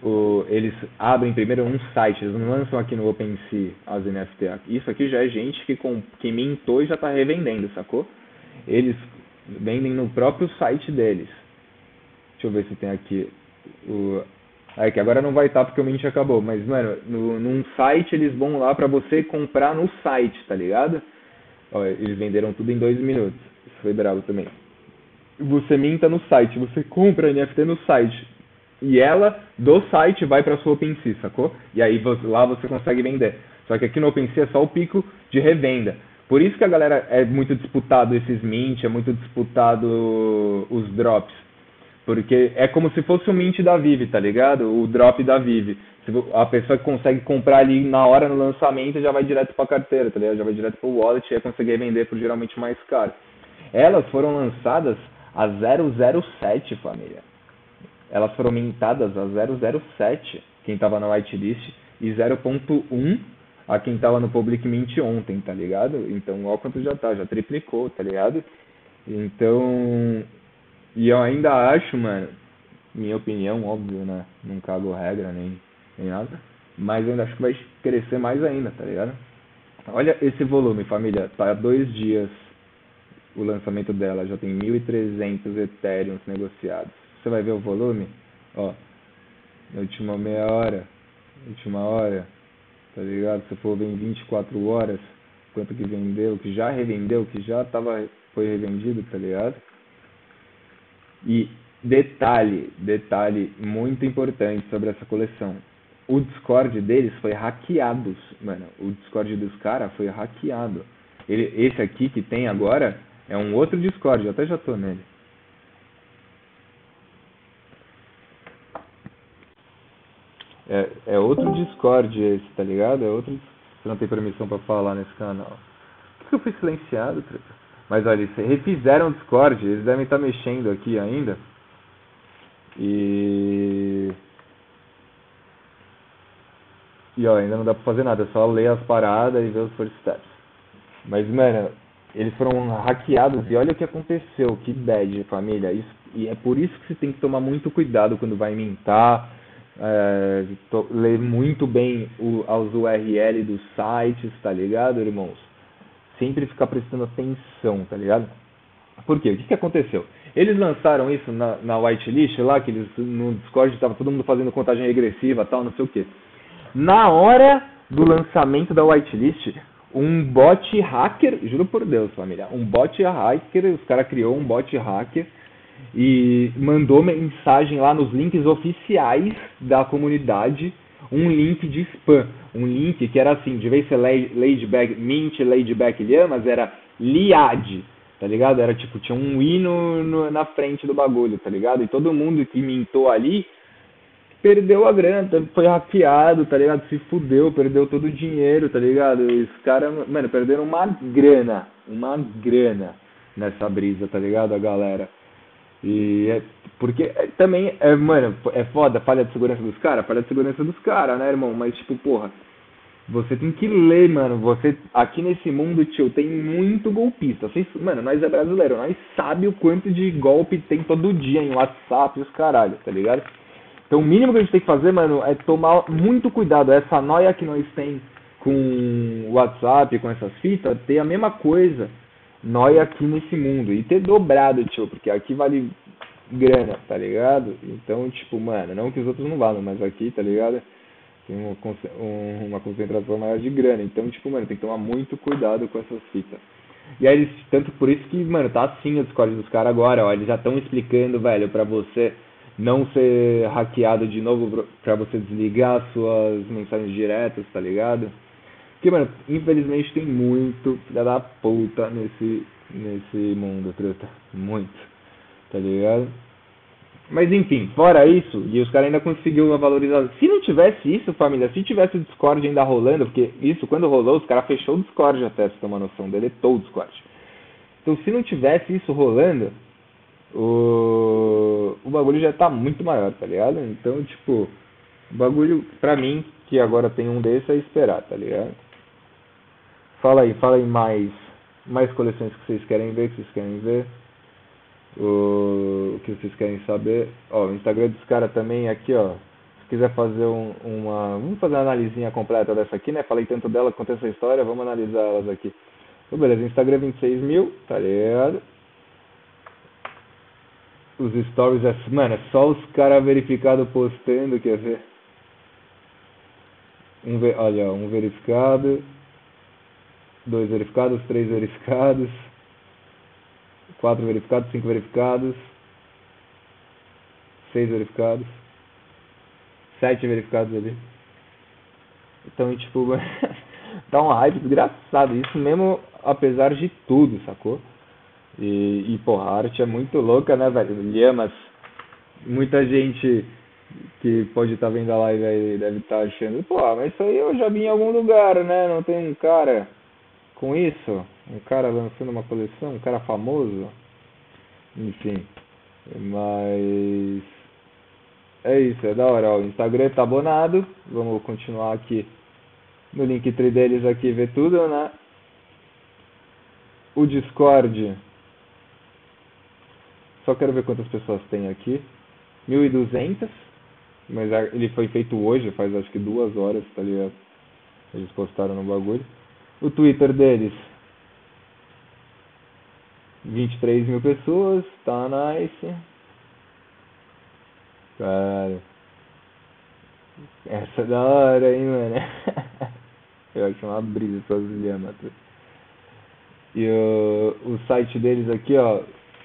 eles abrem primeiro um site, eles não lançam aqui no OpenSea as NFT. Isso aqui já é gente que mintou e já está revendendo, sacou? Eles vendem no próprio site deles. Deixa eu ver se tem aqui É que agora não vai estar porque o mint acabou, mas, mano, num site eles vão lá pra você comprar no site, tá ligado? Ó, eles venderam tudo em 2 minutos. Isso foi bravo também. Você minta no site, você compra a NFT no site. E ela, do site, vai pra sua OpenSea, sacou? E aí lá você consegue vender. Só que aqui no OpenSea é só o pico de revenda. Por isso que a galera é muito disputado esses mint, é muito disputado os drops. Porque é como se fosse o mint da Vive, tá ligado? O drop da Vive. A pessoa que consegue comprar ali na hora no lançamento já vai direto pra carteira, tá ligado? Já vai direto pro wallet e aí consegue vender por geralmente mais caro. Elas foram lançadas a 007, família. Elas foram mintadas a 007, quem tava na whitelist, e 0.1 a quem tava no public mint ontem, tá ligado? Então, olha quanto já tá, já triplicou, tá ligado? Então, e eu ainda acho, mano, minha opinião, óbvio, né? Não cago regra nem nada, mas eu ainda acho que vai crescer mais ainda, tá ligado? Olha esse volume, família, tá há 2 dias o lançamento dela, já tem 1.300 Ethereums negociados. Você vai ver o volume? Ó, na última meia hora, última hora, tá ligado? Se for ver em 24 horas, quanto que vendeu, que já revendeu, que já foi revendido, tá ligado? E detalhe muito importante sobre essa coleção. O Discord deles foi hackeado, mano. O Discord dos caras foi hackeado. Esse aqui que tem agora é um outro Discord, eu até já tô nele. É outro Discord esse, tá ligado? É outro. Você não tem permissão pra falar nesse canal. Por que eu fui silenciado, treta? Mas olha, eles refizeram o Discord, eles devem estar mexendo aqui ainda. E ó, ainda não dá pra fazer nada, é só ler as paradas e ver os first steps. Mas, mano, eles foram hackeados e olha o que aconteceu, que bad, família. E é por isso que você tem que tomar muito cuidado quando vai mintar, ler muito bem as URL dos sites, tá ligado, irmãos? Sempre ficar prestando atenção, tá ligado? Por quê? O que aconteceu? Eles lançaram isso na whitelist lá, que eles no Discord estava todo mundo fazendo contagem regressiva, tal, não sei o quê. Na hora do lançamento da whitelist, um bot hacker, juro por Deus, família, um bot hacker, os caras criou um bot hacker e mandou mensagem lá nos links oficiais da comunidade, um link de spam, um link que era assim, de vez ser laidback, mint laidback Llamas, era liad, tá ligado? Era tipo, tinha um i na frente do bagulho, tá ligado? E todo mundo que mintou ali perdeu a grana, foi hackeado, tá ligado? Se fudeu, perdeu todo o dinheiro, tá ligado? Os caras, mano, perderam uma grana nessa brisa, tá ligado? A galera. E porque também, mano, é foda, falha de segurança dos caras, né, irmão? Mas, tipo, porra, você tem que ler, mano. Você, aqui nesse mundo, tio, tem muito golpista. Mano, nós é brasileiro, nós sabe o quanto de golpe tem todo dia em WhatsApp e os caralho, tá ligado? Então, o mínimo que a gente tem que fazer, mano, é tomar muito cuidado. Essa noia que nós tem com o WhatsApp, com essas fitas, ter a mesma coisa, noia aqui nesse mundo. E ter dobrado, tio, porque aqui vale grana, tá ligado? Então, tipo, mano, não que os outros não valem, mas aqui, tá ligado? Tem uma concentração maior de grana. Então, tipo, mano, tem que tomar muito cuidado com essas fitas. E aí, tanto por isso que, mano, tá assim o Discord dos caras agora, ó. Eles já estão explicando, velho, pra você não ser hackeado de novo, pra você desligar suas mensagens diretas, tá ligado? Porque, mano, infelizmente tem muito filha da puta nesse mundo, treta. Muito, tá ligado? Mas enfim, fora isso, e os caras ainda conseguiu uma valorização. Se não tivesse isso, família, se tivesse o Discord ainda rolando, porque isso, quando rolou, os caras fechou o Discord até, se tomar noção, deletou o Discord. Então, se não tivesse isso rolando, o bagulho já tá muito maior, tá ligado? Então, tipo, o bagulho, pra mim, que agora tem um desse, é esperar, tá ligado? Fala aí mais coleções que vocês querem ver, o que vocês querem saber. Ó, o Instagram dos caras também aqui, ó, quiser fazer vamos fazer uma analisinha completa dessa aqui, né? Falei tanto dela quanto essa história, vamos analisar elas aqui. Então, beleza, Instagram 26 mil, tá ligado? Os stories, mano, é só os caras verificados postando, quer ver? Olha, um verificado, 2 verificados, 3 verificados, 4 verificados, 5 verificados, 6 verificados, 7 verificados ali. Então, tipo, dá um hype desgraçado. Isso mesmo, apesar de tudo, sacou? Porra, a arte é muito louca, né, velho? Lhamas, muita gente que pode estar vendo a live aí deve estar achando, pô, mas isso aí eu já vi em algum lugar, né? Não tem um cara com isso? Um cara lançando uma coleção, um cara famoso? Enfim, mas é isso, é da hora, ó. O Instagram tá abonado, vamos continuar aqui no Linktree deles aqui ver tudo, né? O Discord, só quero ver quantas pessoas tem aqui. 1.200, mas ele foi feito hoje, faz acho que 2 horas, tá ligado? Eles postaram no bagulho. O Twitter deles, 23 mil pessoas, tá nice. Cara, essa é da hora, hein, mano. Eu acho uma brisa essas lhamas. E o site deles aqui, ó.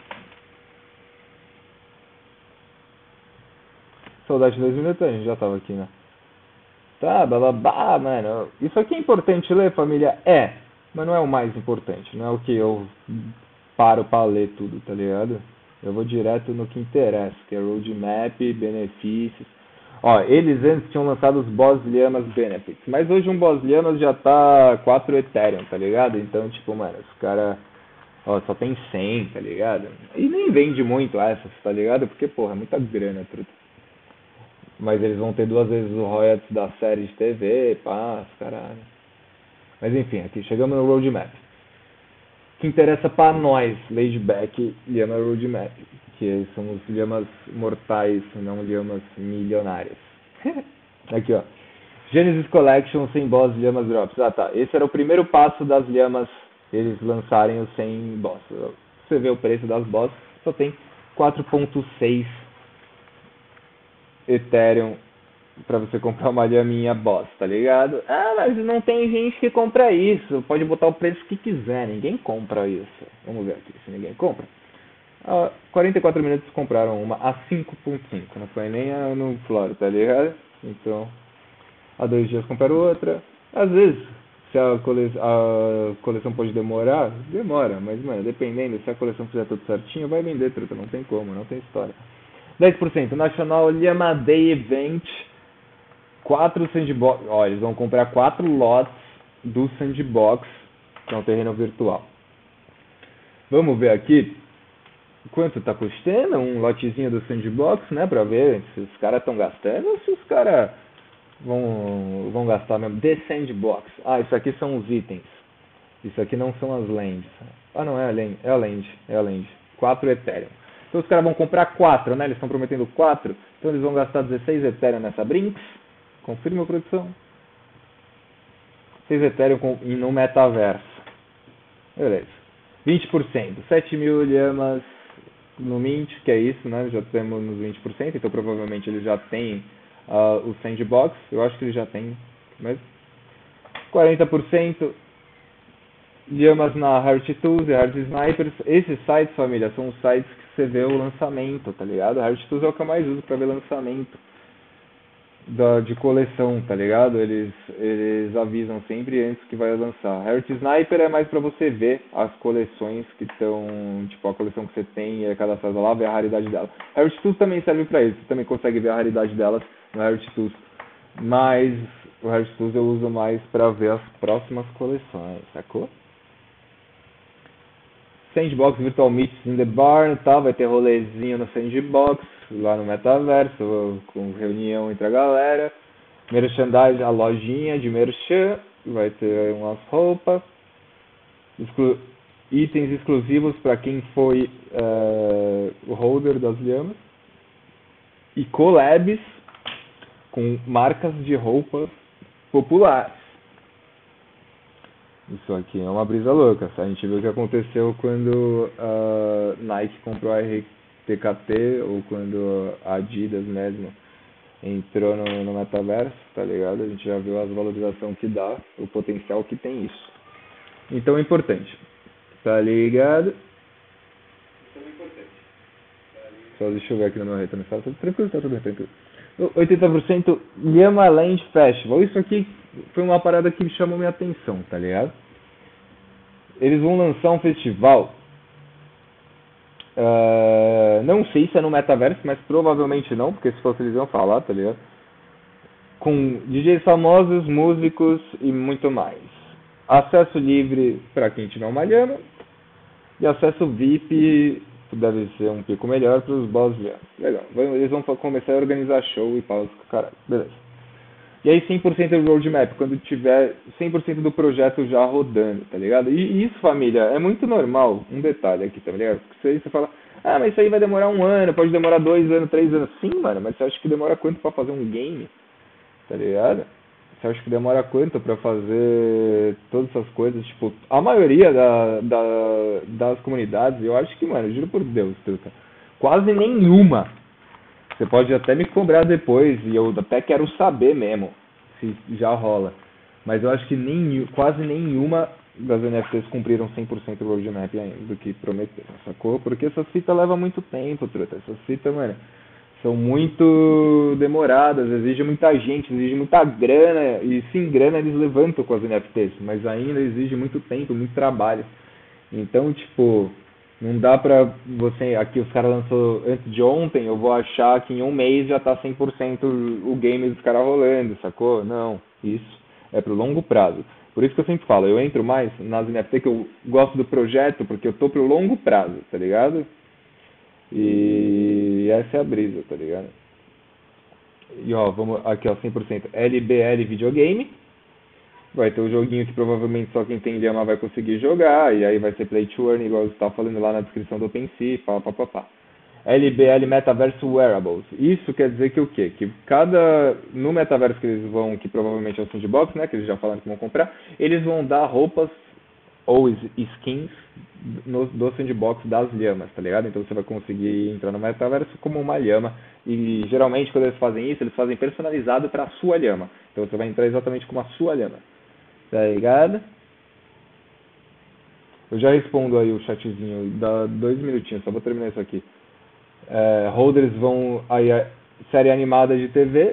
Saudade de 2 minutos, a gente já tava aqui, né? Tá, bababá, mano. Isso aqui é importante ler, família? É, mas não é o mais importante. Não é o que eu paro pra ler tudo, tá ligado? Eu vou direto no que interessa, que é roadmap, benefícios. Ó, eles antes tinham lançado os Boss Llamas Benefits, mas hoje um Boss Llamas já tá 4 Ethereum, tá ligado? Então, tipo, mano, os caras, ó, só tem 100, tá ligado? E nem vende muito essas, tá ligado? Porque, porra, é muita grana, truta. Mas eles vão ter 2 vezes o royalties da série de TV, pá, caralho. Mas enfim, aqui chegamos no roadmap. O que interessa pra nós, Ladyback, Llama Roadmap, que são os lhamas mortais, não lhamas milionárias. Aqui, ó. Genesis Collection sem boss lhamas drops. Ah, tá. Esse era o primeiro passo das lhamas, eles lançarem os 100 boss. Você vê o preço das boss, só tem 4.6 Ethereum pra você comprar uma lhaminha boss, tá ligado? Ah, mas não tem gente que compra isso. Pode botar o preço que quiser, ninguém compra isso. Vamos ver aqui se ninguém compra. 44 minutos compraram uma a 5.5, não foi nem no Flora, tá ligado? Então, há 2 dias compraram outra. Às vezes, se a coleção pode demorar, demora, mas, mano, dependendo, se a coleção fizer tudo certinho, vai vender, truta, não tem como, não tem história. 10%, National Llama Day Event, 4 sandbox, ó, eles vão comprar 4 lotes do sandbox, que é um terreno virtual. Vamos ver aqui quanto tá custando um lotezinho do sandbox, né, pra ver se os caras estão gastando ou se os caras vão gastar mesmo. The Sandbox, isso aqui são os itens, isso aqui não são as lands. Não, é a land, 4 Ethereum. Então os caras vão comprar 4, né, eles estão prometendo 4, então eles vão gastar 16 Ethereum nessa Brinks. Confirma a produção. 6 Ethereum no metaverso. Beleza. 20%. 7 mil lhamas no Mint, que é isso, né? Já temos nos 20%, então provavelmente eles já têm o Sandbox. Eu acho que eles já têm, mas 40% lhamas na Heart Tools e Heart Snipers. Esses sites, família, são os sites que você vê o lançamento, tá ligado? Heart Tools é o que eu mais uso para ver lançamento de coleção, tá ligado? Eles avisam sempre antes que vai lançar. Heart Sniper é mais pra você ver as coleções que estão, tipo, a coleção que você tem é cadastrada lá, ver a raridade dela. Heart Tools também serve pra isso, você também consegue ver a raridade delas no Heart Tools. Mas o Heart Tools eu uso mais pra ver as próximas coleções, sacou? Sandbox Virtual Meets in the Barn, tá? Vai ter rolezinho no Sandbox, lá no metaverso, com reunião entre a galera. Merchandise, a lojinha de merchan, vai ter umas roupas. Itens exclusivos para quem foi o holder das lhamas. E collabs. com marcas de roupas populares. Isso aqui é uma brisa louca. A gente viu o que aconteceu quando a Nike comprou a RTKT ou quando a Adidas mesmo entrou no metaverso, tá ligado? A gente já viu as valorizações que dá, o potencial que tem isso. Então é importante, tá ligado? Só deixa eu ver aqui no meu retorno. Tá tudo tranquilo, tá tudo tranquilo. 80% Llama Land Festival. Isso aqui foi uma parada que chamou minha atenção, tá ligado? Eles vão lançar um festival. Não sei se é no metaverso, mas provavelmente não, porque se fosse eles iam falar, tá ligado? Com DJs famosos, músicos e muito mais. Acesso livre para quem tiver uma llama. E acesso VIP, que deve ser um pico melhor para os boss llamas. Legal. Eles vão começar a organizar show e pausa com caralho. Beleza. E aí 100% do roadmap, quando tiver 100% do projeto já rodando, tá ligado? E isso, família, é muito normal. Um detalhe aqui, tá ligado? Porque aí você fala, mas isso aí vai demorar 1 ano, pode demorar 2 anos, 3 anos. Sim, mano, mas você acha que demora quanto pra fazer um game? Tá ligado? Você acha que demora quanto pra fazer todas essas coisas? Tipo, a maioria das comunidades, eu acho que, mano, juro por Deus, truta, quase nenhuma. Você pode até me cobrar depois, e eu até quero saber mesmo, se já rola. Mas eu acho que quase nenhuma das NFTs cumpriram 100% do roadmap ainda, do que prometeram, sacou? Porque essas fitas levam muito tempo, truta. Essas fitas, mano, são muito demoradas, exigem muita gente, exigem muita grana, e sem grana eles levantam com as NFTs, mas ainda exige muito tempo, muito trabalho. Então, tipo, não dá pra você, aqui os caras lançou antes de ontem, eu vou achar que em 1 mês já tá 100% o game dos caras rolando, sacou? Não, isso é pro longo prazo. Por isso que eu sempre falo, eu entro mais nas NFT que eu gosto do projeto, porque eu tô pro longo prazo, tá ligado? E essa é a brisa, tá ligado? E ó, vamos aqui ó, 100% LBL videogame. Vai ter um joguinho que provavelmente só quem tem llama vai conseguir jogar, e aí vai ser play to earn, igual você estava falando lá na descrição do OpenSea, pá. LBL Metaverse Wearables. Isso quer dizer que o quê? Que no metaverso que eles vão, que provavelmente é o sandbox, né, que eles já falaram que vão comprar, eles vão dar roupas ou skins do sandbox das llamas, tá ligado? Então você vai conseguir entrar no metaverso como uma llama, e geralmente quando eles fazem isso, eles fazem personalizado para a sua llama. Então você vai entrar exatamente como a sua llama. Tá ligado? Eu já respondo aí o chatzinho, dá 2 minutinhos, só vou terminar isso aqui. Holders vão aí a série animada de TV,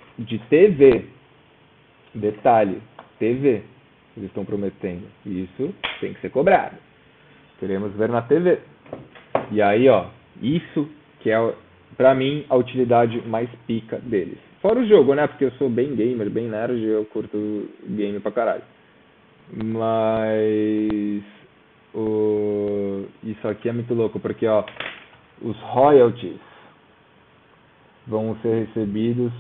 detalhe, TV, eles estão prometendo, isso tem que ser cobrado, queremos ver na TV. E aí ó, isso que é pra mim a utilidade mais pica deles. Fora o jogo, né, porque eu sou bem gamer, bem nerd, eu curto game pra caralho. Mas isso aqui é muito louco, porque ó, os royalties vão ser recebidos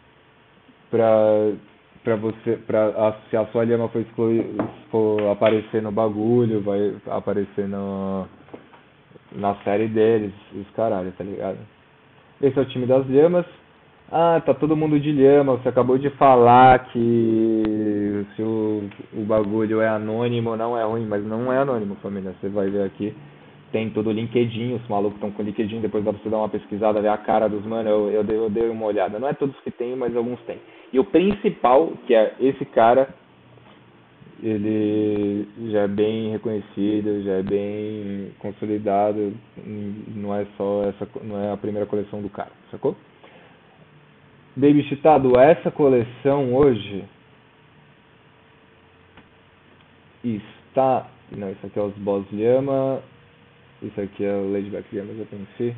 se a sua llama for aparecer no bagulho, vai aparecer na série deles, os caralho, tá ligado? Esse é o time das llamas. Tá todo mundo de llama, você acabou de falar que se o bagulho é anônimo, não é ruim, mas não é anônimo, família, você vai ver aqui, tem todo o LinkedIn, os malucos estão com o LinkedIn, depois dá pra você dar uma pesquisada, ver a cara dos mano, eu dei uma olhada, não é todos que tem, mas alguns tem. E o principal, que é esse cara, ele já é bem reconhecido, já é bem consolidado, não é não é a primeira coleção do cara, sacou? Baby Chitado, essa coleção hoje está... Não, isso aqui é os Boss Llama, isso aqui é o Ladyback Llama, já pensei.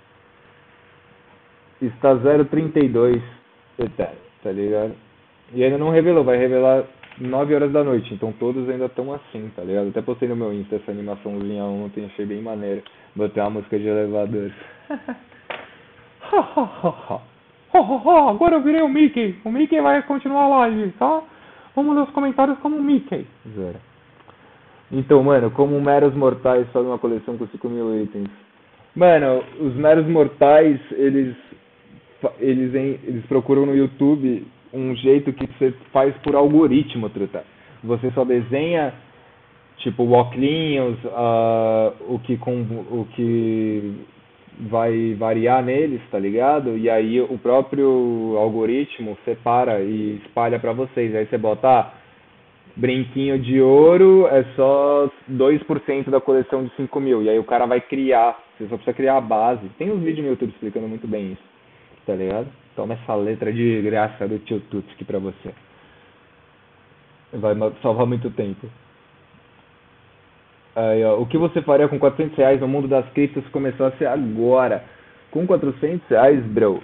Está 0,32 Ethereum, tá ligado? E ainda não revelou, vai revelar 9 horas da noite, então todos ainda estão assim, tá ligado? Até postei no meu Insta essa animaçãozinha ontem, achei bem maneiro. Botei uma música de elevador. Agora eu virei o Mickey. O Mickey vai continuar a live, tá? Vamos ler os comentários como o Mickey. Zero. Então, mano, como meros mortais fazem uma coleção com 5.000 itens. Mano, os meros mortais, eles eles procuram no YouTube um jeito que você faz por algoritmo, truta. Você só desenha, tipo, o óculos, o que vai variar neles, tá ligado? E aí o próprio algoritmo separa e espalha pra vocês. Aí você bota, brinquinho de ouro é só 2% da coleção de 5.000. E aí o cara vai criar, você só precisa criar a base. Tem uns vídeos no YouTube explicando muito bem isso, tá ligado? Toma essa letra de graça do tio Tutski pra você. Vai salvar muito tempo. Aí, ó, o que você faria com R$ 400 no mundo das criptos se começasse agora? Com R$ 400, bro,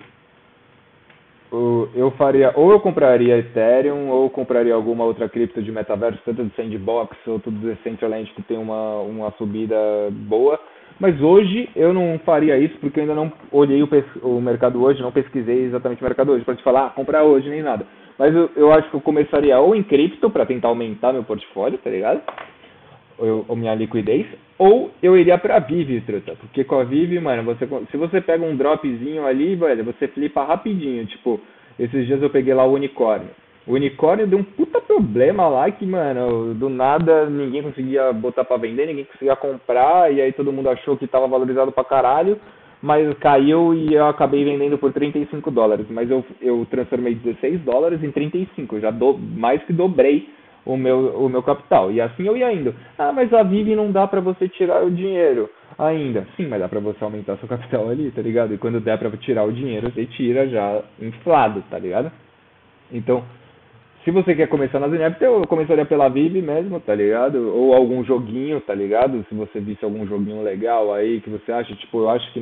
eu faria, ou eu compraria Ethereum, ou eu compraria alguma outra cripto de metaverso, tanto de sandbox ou tudo Decentraland que tem uma subida boa. Mas hoje eu não faria isso porque eu ainda não olhei o mercado hoje, não pesquisei exatamente o mercado hoje para te falar, comprar hoje nem nada. Mas eu acho que eu começaria ou em cripto para tentar aumentar meu portfólio, tá ligado? Ou minha liquidez, ou eu iria pra Vive, truta. Porque com a Vive, mano, se você pega um dropzinho ali, velho, você flipa rapidinho. Tipo, esses dias eu peguei lá o unicórnio. O unicórnio deu um puta problema lá que, mano, do nada ninguém conseguia botar pra vender, ninguém conseguia comprar, e aí todo mundo achou que tava valorizado pra caralho, mas caiu e eu acabei vendendo por $35. Mas eu transformei $16 em 35, eu já mais que dobrei o meu capital. E assim eu ia indo. Mas a Vive não dá pra você tirar o dinheiro ainda. Sim, mas dá pra você aumentar seu capital ali, tá ligado? E quando der pra tirar o dinheiro, você tira já inflado, tá ligado? Então, se você quer começar nas NFTs, eu começaria pela Vive mesmo, tá ligado? Ou algum joguinho, tá ligado? Se você visse algum joguinho legal aí que você acha, tipo, eu acho que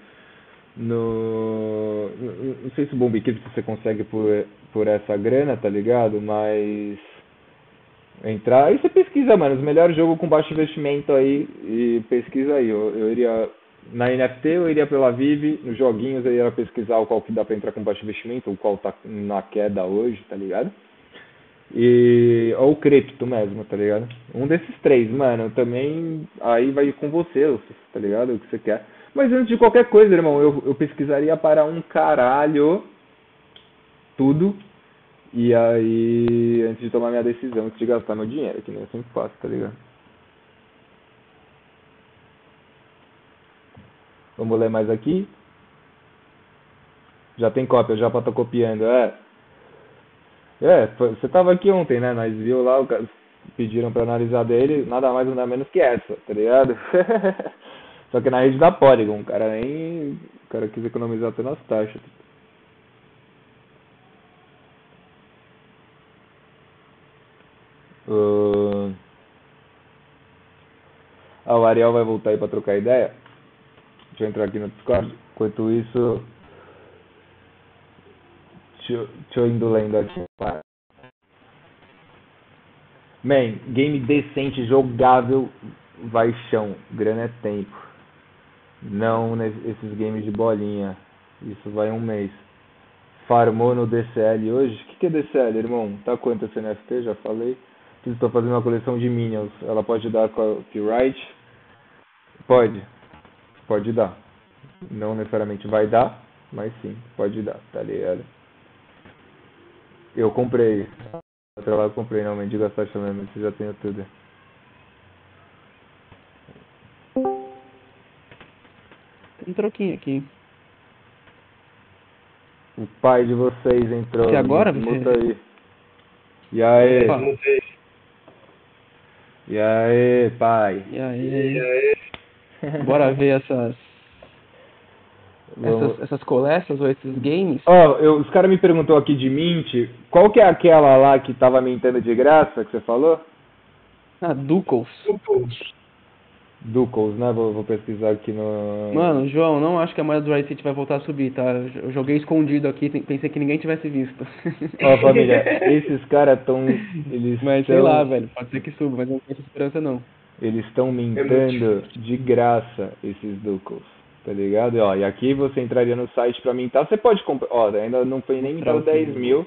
não sei se o Bomb Crypto você consegue por essa grana, tá ligado? Mas entrar. Aí você pesquisa, mano, os melhores jogos com baixo investimento aí e pesquisa aí. Eu iria na NFT, eu iria pela Vive, nos joguinhos eu iria pesquisar o qual que dá pra entrar com baixo investimento, o qual tá na queda hoje, tá ligado? Ou cripto mesmo, tá ligado? Um desses três, mano, também aí vai com você, tá ligado? O que você quer. Mas antes de qualquer coisa, irmão, eu pesquisaria para um caralho tudo. E aí, antes de tomar minha decisão, antes de gastar meu dinheiro, que nem eu sempre faço, tá ligado? Vamos ler mais aqui. Já tem cópia, já pra estar copiando. Você tava aqui ontem, né? Nós viu lá, pediram pra analisar dele, nada mais nada menos que essa, tá ligado? Só que na rede da Polygon, o cara quis economizar até nas taxas. O Ariel vai voltar aí pra trocar ideia. Deixa eu entrar aqui no Discord. Enquanto isso, deixa eu indo lendo aqui. Man, game decente, jogável, vai chão. Grana é tempo. Não esses games de bolinha. Isso vai um mês. Farmou no DCL hoje? O que é DCL, irmão? Tá quanto esse NFT? Já falei. Estou fazendo uma coleção de Minions. Ela pode dar copyright? Pode dar. Não necessariamente vai dar, mas sim, pode dar, tá ligado? Eu comprei. Até lá eu comprei, não, mendigo a taxa mesmo, você já tem tudo. Tem um troquinho aqui. O pai de vocês entrou. E agora? Muta aí. E aí? E aí, pai? E aí? Bora ver essas coleções ou esses games? Os caras me perguntou aqui de Mint. Qual que é aquela lá que tava mintando de graça que você falou? Ducals. Ducals, né? Vou pesquisar aqui no... Mano, João, não acho que a moeda do Riot City vai voltar a subir, tá? Eu joguei escondido aqui, pensei que ninguém tivesse visto. Família, esses caras tão... Mas sei lá, velho, pode ser que suba, mas não tenho essa esperança não. Eles estão mintando de graça esses Ducals, tá ligado? E aqui você entraria no site pra mintar, você pode comprar... ainda não foi nem mintado 10 mil.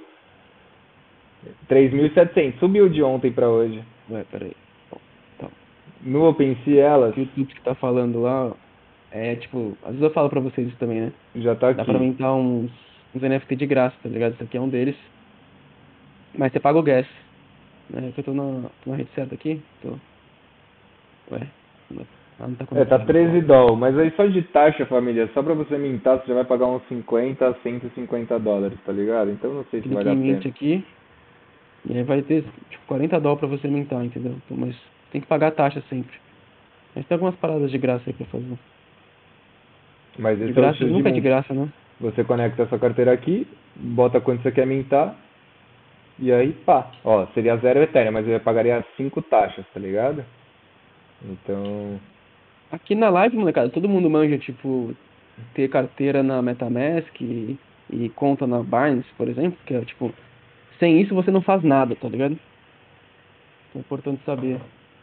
3.700, subiu de ontem pra hoje. Ué, peraí. No OpenSea elas... O YouTube que tá falando lá, tipo... Às vezes eu falo pra vocês isso também, né? Já tá aqui. Dá pra aumentar uns uns NFT de graça, tá ligado? Esse aqui é um deles. Mas você paga o gas. Né? Eu tô na rede certa aqui? Tô. Ué. Não tá Tá conectado. 13 dólares, mas aí só de taxa, família, só pra você mintar, você já vai pagar uns 50 a 150 dólares, tá ligado? Então não sei se vale Clique a em pena. mint aqui. E aí vai ter tipo 40 dólares pra você mintar, entendeu? Então, mas tem que pagar a taxa sempre. Mas tem algumas paradas de graça aí pra fazer. Mas De esse é o graça estilo de nunca é de mint. graça, né? Você conecta a sua carteira aqui, bota quanto você quer mintar, e aí pá. Ó, seria 0 Ethereum, mas eu pagaria 5 taxas, tá ligado? Então, Aqui na live, molecada, todo mundo manja, tipo, ter carteira na MetaMask e conta na Binance, por exemplo, que é tipo, sem isso você não faz nada, tá ligado? É importante saber.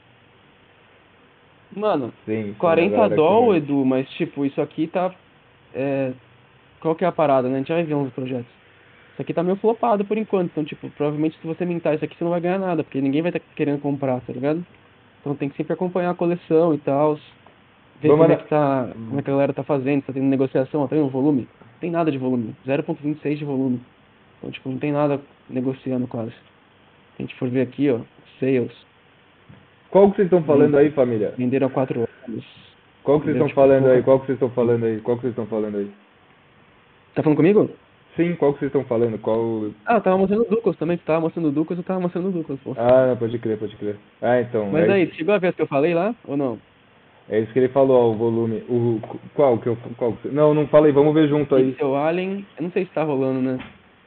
Mano, sim, sim, a 40 galera que doll, manja. Edu, mas tipo, isso aqui tá. Qual que é a parada, né? A gente vai ver uns projetos. Isso aqui tá meio flopado por enquanto, então, tipo, provavelmente se você mintar isso aqui você não vai ganhar nada, porque ninguém vai estar querendo comprar, tá ligado? Então tem que sempre acompanhar a coleção e tal, ver Vamos como é na... que tá, como é que a galera tá fazendo, se tá tendo negociação, tá tendo volume? Não tem nada de volume, 0,26 de volume. Então, tipo, não tem nada negociando quase. Se a gente for ver aqui, ó, sales, Qual que vocês estão falando aí, família? venderam há 4 anos. Qual que vocês Vendeu, estão tipo, falando pouca. aí? Qual que vocês estão falando aí? Qual que vocês estão falando aí? Tá falando comigo? Sim, qual que vocês estão falando? Qual... Ah, eu tava mostrando o Ducos também, tu tava mostrando o Ducos, eu tava mostrando o Ducos, pô. Ah, não, pode crer, pode crer. Ah, então, Mas aí, tu chegou a ver as que eu falei lá, ou não? é isso que ele falou, ó, o volume. Qual que eu... Qual que... Não, não falei, vamos ver junto aí. Pixel Alien, eu não sei se tá rolando, né?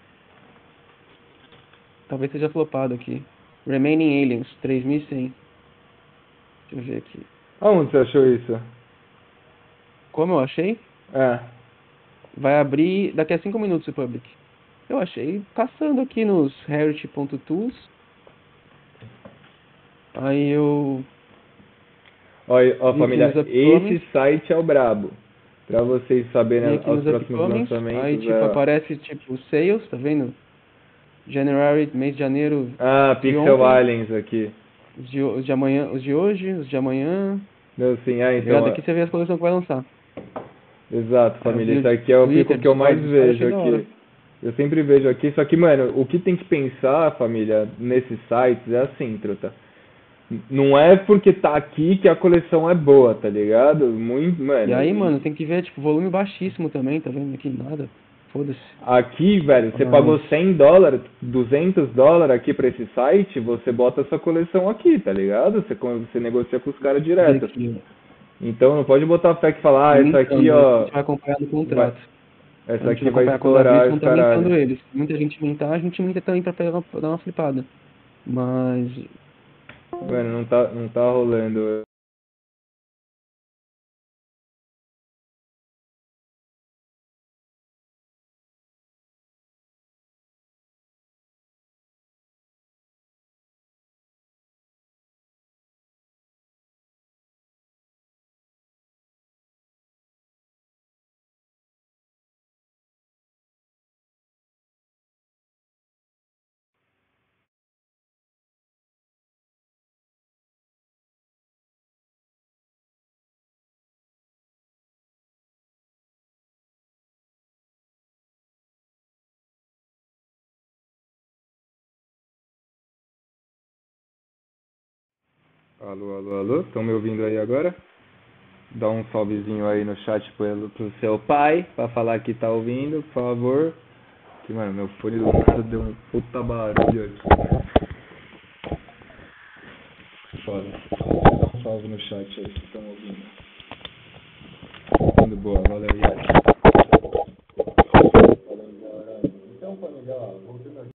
Talvez seja flopado aqui. Remaining Aliens, 3.100. Deixa eu ver aqui. Aonde você achou isso? Como eu achei? É. Vai abrir daqui a 5 minutos o public. Eu achei caçando aqui nos Heritage.tools. Aí eu Ó, ó, vim aqui família, nos upcomings. esse site é o brabo. Pra vocês saberem Vim aqui os nos próximos upcomings. Aí lançamentos. tipo, aparece tipo sales, tá vendo? January, mês de janeiro Ah, de Pixel ontem. Aliens aqui. Os de amanhã, os de hoje, os de amanhã. Não, sim, ah, Ligado? então. Aqui você vê as coleções que vai lançar. Exato, Aí eu família. vi Esse o aqui é o pico Twitter, que eu mais Discord, os caras, vejo achei da hora. aqui. Eu sempre vejo aqui, só que, mano, o que tem que pensar, família, nesses sites é assim, truta. Não é porque tá aqui que a coleção é boa, tá ligado? Muito, mano. E aí, mano, tem que ver, tipo, volume baixíssimo também, tá vendo? Aqui nada. Foda-se. Aqui, velho, você Mas- pagou 100 dólares, 200 dólares aqui pra esse site, você bota a sua coleção aqui, tá ligado? Você negocia com os caras direto. Aqui, ó. Então não pode botar fé que falar, essa Mintando, aqui, a ó, gente vai acompanhar no contrato. essa A gente aqui vai acompanhar quando abrir, estourar eles os vão estar mintando caralho. eles. Se muita gente mintar, a gente minta também pra dar uma flipada. Mas Mano, não tá rolando. Alô, alô, alô, estão me ouvindo aí agora? Dá um salvezinho aí no chat pro seu pai, pra falar que tá ouvindo, por favor. Que, mano, meu fone do nada deu um puta barulho aqui. Foda. Dá um salve no chat aí, se estão ouvindo. Tudo boa, valeu, Yaki. Então, família, ó, voltando aqui.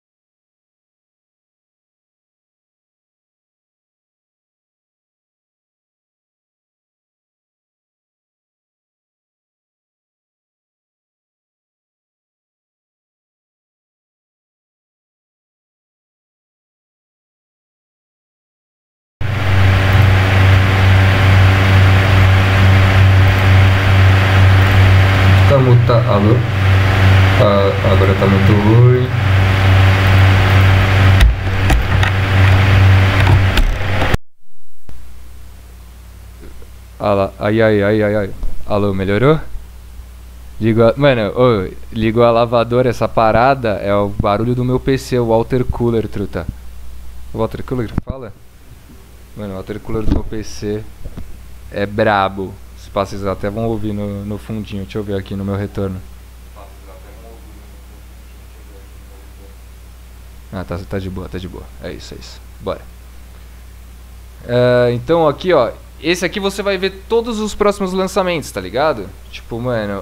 Tá, alô? Agora tá muito ruim. Ai. Alô, melhorou? Mano, ô, ligou a lavadora, essa parada é o barulho do meu PC, o water cooler, truta. O water cooler que fala? Mano, o water cooler do meu PC é brabo. Os passos até vão ouvir no fundinho. Deixa eu ver aqui no meu retorno. Ah, tá de boa, tá de boa. É isso, é isso. Bora. Então aqui, ó. Esse aqui você vai ver todos os próximos lançamentos, tá ligado? Tipo, mano,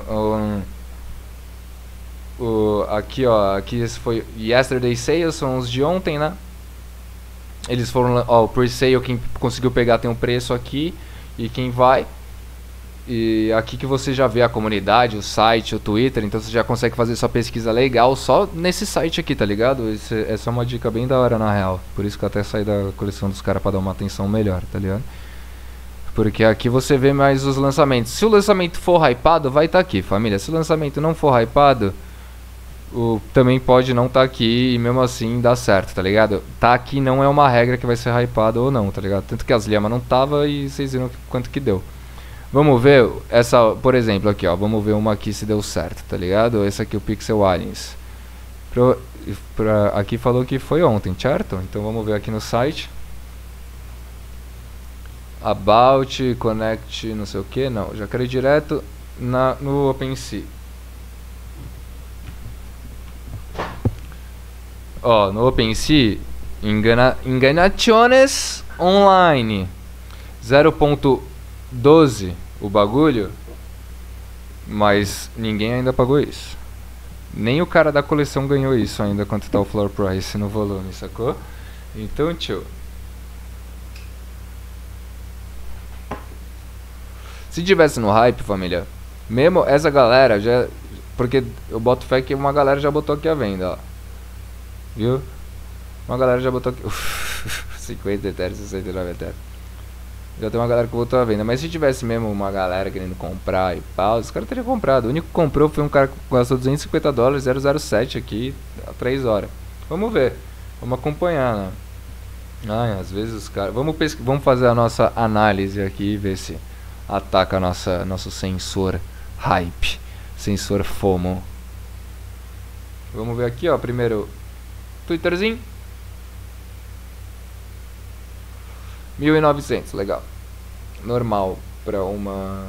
aqui, ó, aqui esse foi Yesterday Sales, são os de ontem, né? Eles foram, ó, o pre-sale, quem conseguiu pegar tem um preço aqui, e quem vai. E aqui que você já vê a comunidade, o site, o Twitter, então você já consegue fazer sua pesquisa legal só nesse site aqui, tá ligado? Essa é uma dica bem da hora na real. Por isso que eu até saí da coleção dos caras pra dar uma atenção melhor, tá ligado? Porque aqui você vê mais os lançamentos. Se o lançamento for hypado, vai estar aqui, família. Se o lançamento não for hypado, também pode não estar aqui e mesmo assim dá certo, tá ligado? Tá aqui não é uma regra que vai ser hypado ou não, tá ligado? Tanto que as Lhama não tava e vocês viram quanto que deu. Vamos ver essa, por exemplo, aqui, ó. Vamos ver uma aqui se deu certo, tá ligado? Esse aqui, o Pixel Aliens. Aqui falou que foi ontem, certo? Então vamos ver aqui no site. About, Connect, não sei o que, não. Já quero ir direto no OpenSea. Ó, no OpenSea, enganaciones online. 0.12 o bagulho, mas ninguém ainda pagou isso. Nem o cara da coleção ganhou isso ainda quanto tá o floor price no volume, sacou? Então, tio, se tivesse no hype, família, mesmo essa galera já... Porque eu boto fé que uma galera já botou aqui a venda, ó. Viu? Uma galera já botou aqui... 50 Ethereum, 69 Ethereum. Já tem uma galera que botou a venda. Mas se tivesse mesmo uma galera querendo comprar e pau, os caras teriam comprado. O único que comprou foi um cara que gastou $250, 007 aqui, há 3 horas. Vamos ver. Vamos acompanhar, né? Ai, às vezes os caras... Vamos fazer a nossa análise aqui e ver se ataca nosso sensor hype. Sensor FOMO. Vamos ver aqui, ó. Primeiro, Twitterzinho. 1.900, legal. Normal pra uma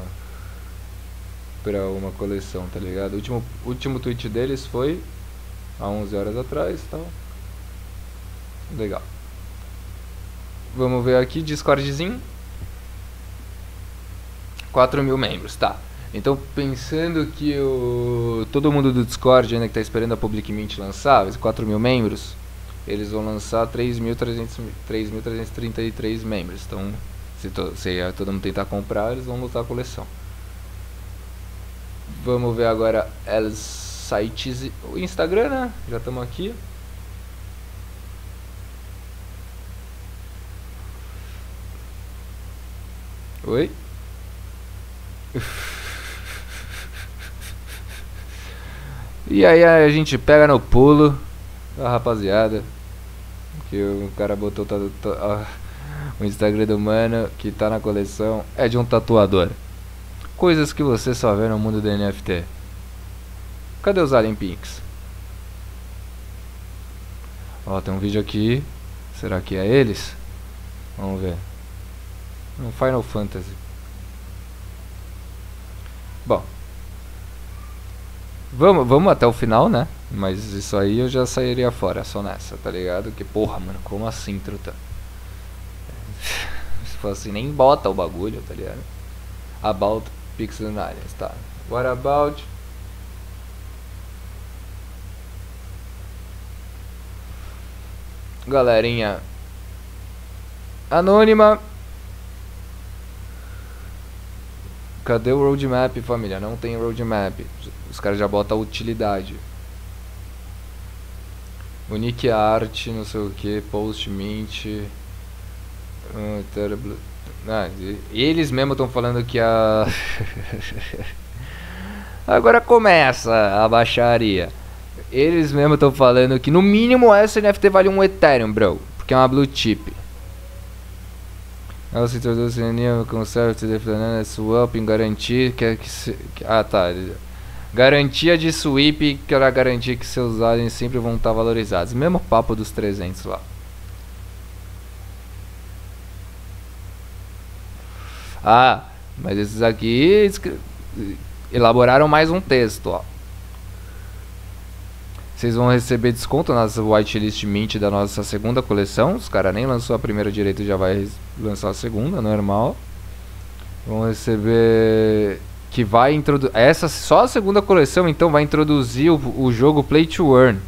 coleção, tá ligado? O último tweet deles foi há 11 horas atrás, tal. Legal. Vamos ver aqui, Discordzinho. 4.000 membros, tá. Então, pensando que todo mundo do Discord ainda que tá esperando a Public Mint lançar, esses 4.000 membros, eles vão lançar 3.333 membros. Então, se todo mundo tentar comprar, eles vão lutar a coleção. Vamos ver agora os sites, o Instagram, né? Já estamos aqui. Oi? E aí a gente pega no pulo, a rapaziada, que o cara botou o Instagram do mano que tá na coleção é de um tatuador. Coisas que você só vê no mundo do NFT. Cadê os Alien Pinks? Ó, tem um vídeo aqui. Será que é eles? Vamos ver. Um Final Fantasy. Bom, vamos até o final, né? Mas isso aí eu já sairia fora, só nessa, tá ligado? Que porra, mano, como assim, truta? Se fosse assim, nem bota o bagulho, tá ligado? About Pixel Aliens, tá? What about... Galerinha anônima. Cadê o roadmap, família? Não tem roadmap. Os caras já botam a utilidade. Unique Art, não sei o que, Post Mint. Eles mesmo estão falando que a... Agora começa a baixaria. Eles mesmo estão falando que no mínimo essa NFT vale um Ethereum, bro. Porque é uma blue chip. Ela se introduz em linha com swap em garantir ah, tá. Garantia de sweep, que era a garantia que seus aliens sempre vão estar valorizados. Mesmo papo dos 300 lá. Ah, mas esses aqui elaboraram mais um texto, ó. Vocês vão receber desconto nas whitelist mint da nossa segunda coleção. Os caras nem lançou a primeira direito, já vai lançar a segunda, normal. Vão receber... Que vai introduzir... Essa só a segunda coleção, então, vai introduzir o jogo Play to Earn.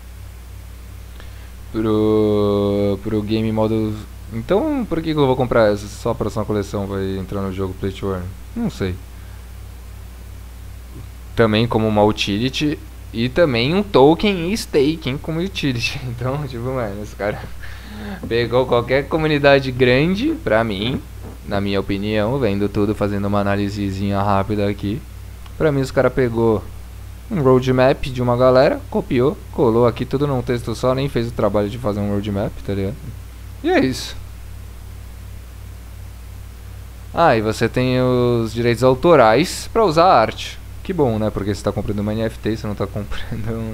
Pro game modo... Então, por que eu vou comprar essa? Só a próxima coleção vai entrar no jogo Play to Earn? Não sei. Também como uma utility... E também um token e staking como utility. Então, tipo, mano, esse cara pegou qualquer comunidade grande, pra mim, na minha opinião, vendo tudo, fazendo uma análisezinha rápida aqui. Pra mim, os cara pegou um roadmap de uma galera, copiou, colou aqui tudo num texto só, nem fez o trabalho de fazer um roadmap, tá ligado? E é isso. Ah, e você tem os direitos autorais pra usar a arte. Que bom, né? Porque você está comprando uma NFT, você não está comprando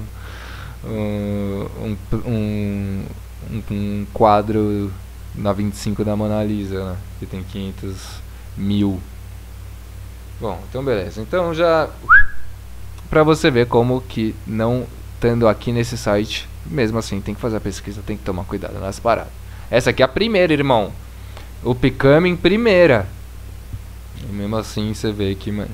um quadro na 25 da Mona Lisa, né? Que tem 500 mil. Bom, então beleza. Então já... Pra você ver como que não estando aqui nesse site, mesmo assim, tem que fazer a pesquisa, tem que tomar cuidado nas paradas. Essa aqui é a primeira, irmão. O Becoming primeira. E mesmo assim você vê que, mano...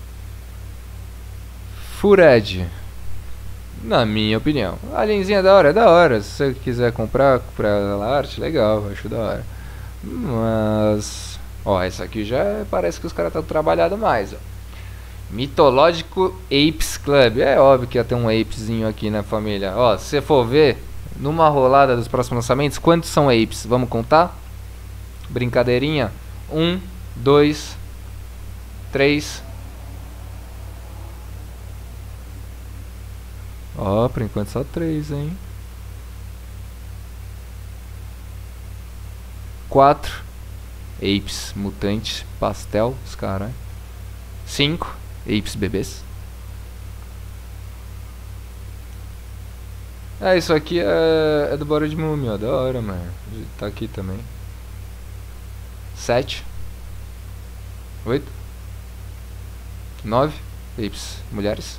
Fured, na minha opinião. A linzinha é da hora. Se você quiser comprar ela arte, legal, acho da hora. Mas, ó, essa aqui já parece que os caras estão trabalhando mais, ó. Mitológico Apes Club. É óbvio que ia ter um apezinho aqui na família. Ó, se você for ver, numa rolada dos próximos lançamentos, quantos são apes? Vamos contar? Brincadeirinha. 1, 2, 3... Ó, por enquanto só 3, hein? 4 apes mutantes pastel, os caras. 5 apes bebês. Isso aqui é do Bora de Múmia, ó, da hora, mano. Tá aqui também. 7 8 9 apes mulheres.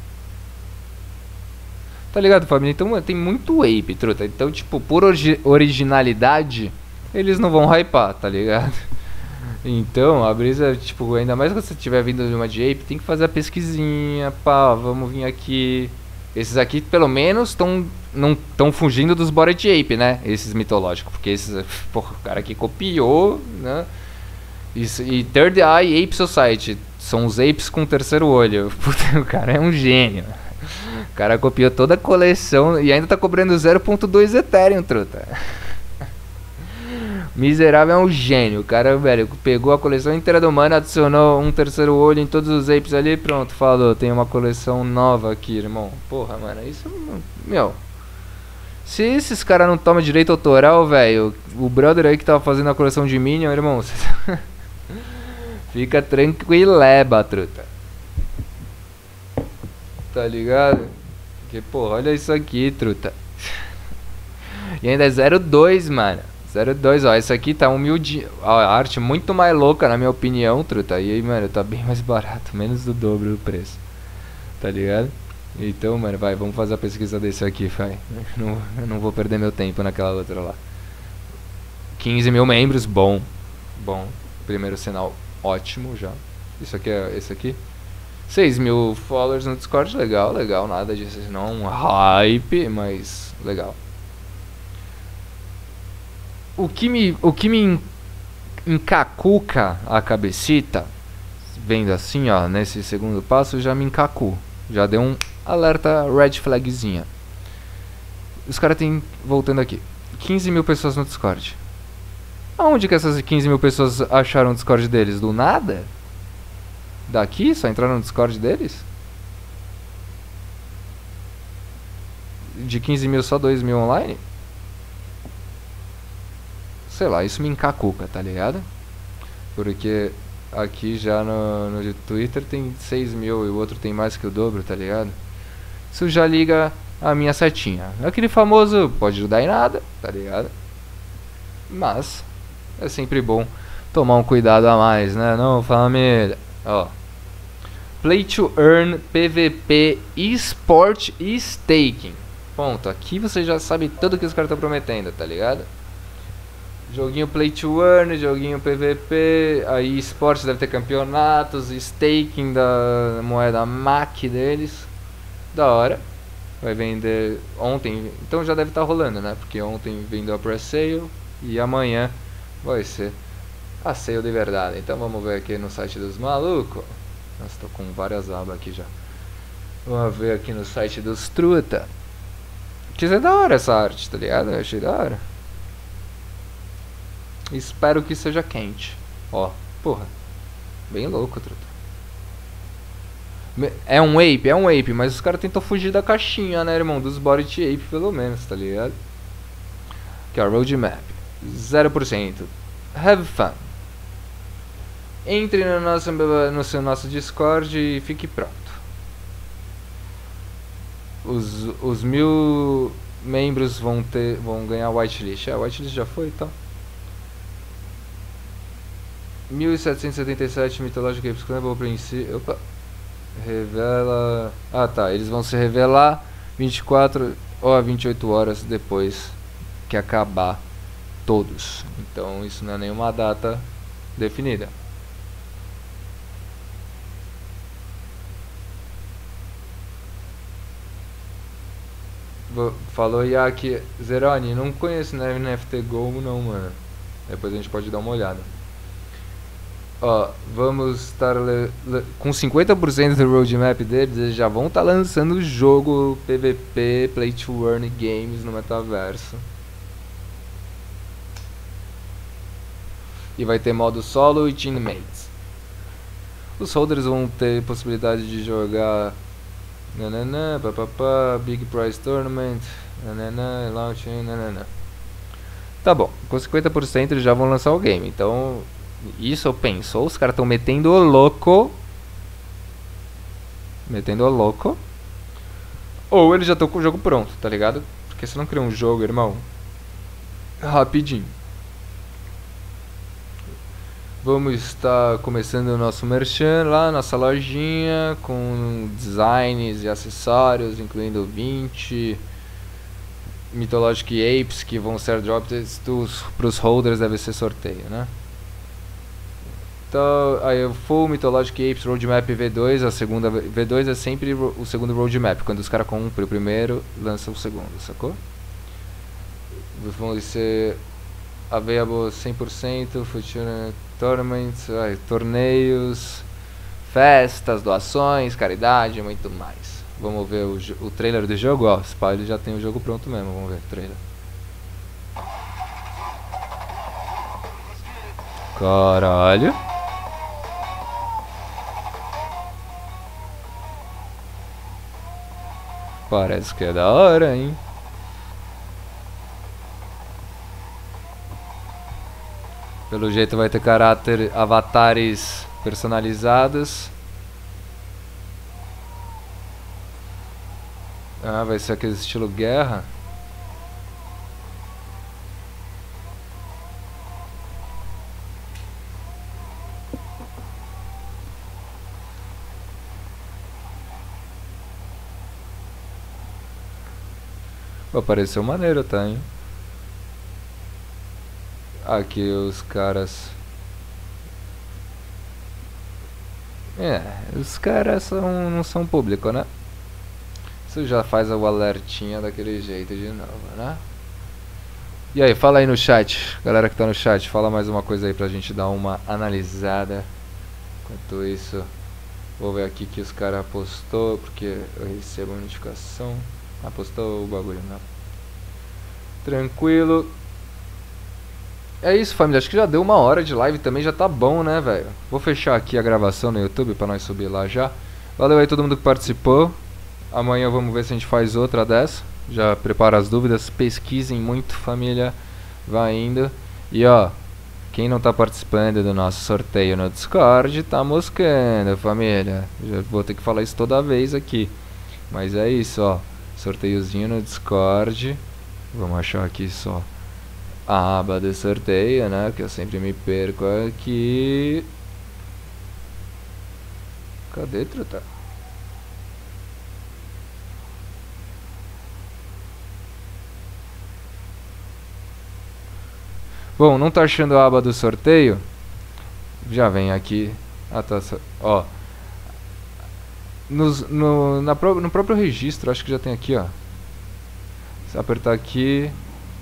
Tá ligado, família? Então, mano, tem muito ape, truta. Então, tipo, por originalidade, eles não vão hypar, tá ligado? Então, a brisa, tipo, ainda mais quando você estiver vindo de uma de ape, tem que fazer a pesquisinha, pá, vamos vir aqui. Esses aqui, pelo menos, não estão fugindo dos Bored Ape, né? Esses mitológicos, porque esses, porra, o cara que copiou, né? E Third Eye Ape Society, são os apes com terceiro olho. Puta, o cara é um gênio. O cara copiou toda a coleção e ainda tá cobrando 0.2 Ethereum, truta. Miserável é um gênio. O cara, velho, pegou a coleção inteira do Mana, adicionou um terceiro olho em todos os apes ali e pronto, falou. Tem uma coleção nova aqui, irmão. Porra, mano, isso... Meu... Se esses caras não tomam direito autoral, velho, o brother aí que tava fazendo a coleção de Minion, irmão, fica tranquileba, truta. Tá ligado? Porque, pô, olha isso aqui, truta. E ainda é 0.2, mano. 0.2, ó. Esse aqui tá humilde. Ó, a arte muito mais louca, na minha opinião, truta. E aí, mano, tá bem mais barato. Menos do dobro do preço. Tá ligado? Então, mano, vai, vamos fazer a pesquisa desse aqui, vai. Eu não vou perder meu tempo naquela outra lá. 15 mil membros, bom. Bom. Primeiro sinal, ótimo já. Isso aqui é esse aqui. 6 mil followers no Discord, legal, legal, nada disso, não um hype, mas legal. O que me encacuca a cabecita, vendo assim, ó, nesse segundo passo, já me encacu. Já deu um alerta red flagzinha. Os caras tem, voltando aqui, 15 mil pessoas no Discord. Aonde que essas 15 mil pessoas acharam o Discord deles? Do nada? Daqui? Só entraram no Discord deles? De 15 mil, só 2 mil online? Sei lá, isso me encacuca, tá ligado? Porque aqui já no Twitter tem 6 mil e o outro tem mais que o dobro, tá ligado? Isso já liga a minha setinha. Aquele famoso pode ajudar em nada, tá ligado? Mas é sempre bom tomar um cuidado a mais, né? Não, família. Ó. Play to Earn, PVP, eSport e Staking. Ponto. Aqui você já sabe tudo que os caras estão prometendo, tá ligado? Joguinho Play to Earn, joguinho PVP, aí esportes deve ter campeonatos, staking da moeda MAC deles. Da hora. Vai vender ontem, então já deve estar rolando, né? Porque ontem vendeu a pre-sale e amanhã vai ser a sale de verdade. Então vamos ver aqui no site dos malucos. Nossa, tô com várias abas aqui já. Vamos ver aqui no site dos truta. Que é da hora essa arte, tá ligado? Eu achei da hora. Espero que seja quente. Ó, porra. Bem louco, truta. É um ape, mas os caras tentam fugir da caixinha, né, irmão? Dos body ape, pelo menos, tá ligado? Aqui, ó, roadmap 0%. Have fun. Entre no nosso Discord e fique pronto. Os 1000 membros vão ganhar whitelist. A whitelist já foi, tá? 1777 Mythologic Apes Scramble princípio. Opa. Revela. Ah, tá. Eles vão se revelar 24 ou 28 horas depois que acabar todos. Então isso não é nenhuma data definida. Falou Yaki Zeroni, não conheço NFT Go não, mano. Depois a gente pode dar uma olhada. Ó, vamos estar com 50% do roadmap deles, eles já vão estar lançando o jogo PVP, Play to Earn Games no metaverso. E vai ter modo solo e teammates. Os holders vão ter possibilidade de jogar nanana, papapá, Big Prize Tournament, nanana, launch, nanana. Tá bom, com 50% eles já vão lançar o game, então isso eu penso, ou os caras estão metendo o louco, ou eles já estão com o jogo pronto, tá ligado? Porque você não cria um jogo, irmão, rapidinho. Vamos estar começando o nosso merchan lá, nossa lojinha, com designs e acessórios, incluindo 20 Mythologic Apes que vão ser drops para os holders, deve ser sorteio, né? Então, aí o Full Mythologic Apes Roadmap V2, a segunda V2 é sempre o segundo roadmap. Quando os caras cumprem o primeiro, lança o segundo, sacou? Vão ser available 100%, future tournaments, torneios, festas, doações, caridade e muito mais. Vamos ver o trailer do jogo, ó, o ele já tem o jogo pronto mesmo, vamos ver o trailer. Caralho. Parece que é da hora, hein? Pelo jeito vai ter avatares personalizados. Ah, vai ser aquele estilo guerra. Pô, pareceu maneiro, tá, hein? Aqui os caras. Os caras não são público, né? Isso já faz o alertinha daquele jeito de novo, né? E aí, fala aí no chat, galera que tá no chat, fala mais uma coisa aí pra gente dar uma analisada. Enquanto isso, vou ver aqui que os caras postou, porque eu recebo a notificação. Postou o bagulho, né? Tranquilo. É isso, família, acho que já deu 1 hora de live também, já tá bom, né, velho? Vou fechar aqui a gravação no YouTube pra nós subir lá já. Valeu aí todo mundo que participou. Amanhã vamos ver se a gente faz outra dessa. Já prepara as dúvidas, pesquisem muito, família. Vai indo. E ó, Quem não tá participando do nosso sorteio no Discord tá moscando, família. Já vou ter que falar isso toda vez aqui. Mas é isso, ó. Sorteiozinho no Discord. Vamos achar aqui só a aba de sorteio, né? Que eu sempre me perco aqui. Cadê, truta? Bom, não tá achando a aba do sorteio? Já vem aqui. Ah, tá. Ó. No próprio registro, acho que já tem aqui, ó. Se apertar aqui.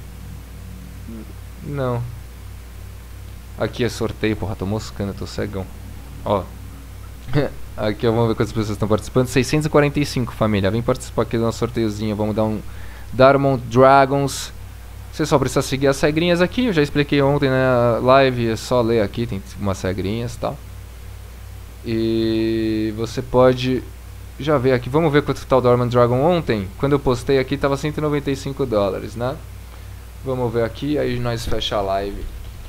Não. Aqui é sorteio, porra, tô moscando, tô cegão. Ó. Aqui vamos ver quantas pessoas estão participando. 645, família. Vem participar aqui do nosso sorteiozinho. Vamos dar um Diamond Dragons. Você só precisa seguir as regrinhas aqui. Eu já expliquei ontem na live. É só ler aqui, tem umas regrinhas e tal. E você pode já ver aqui. Vamos ver quanto tá o Diamond Dragon ontem. Quando eu postei aqui tava $195, né? Vamos ver aqui, aí nós fecha a live.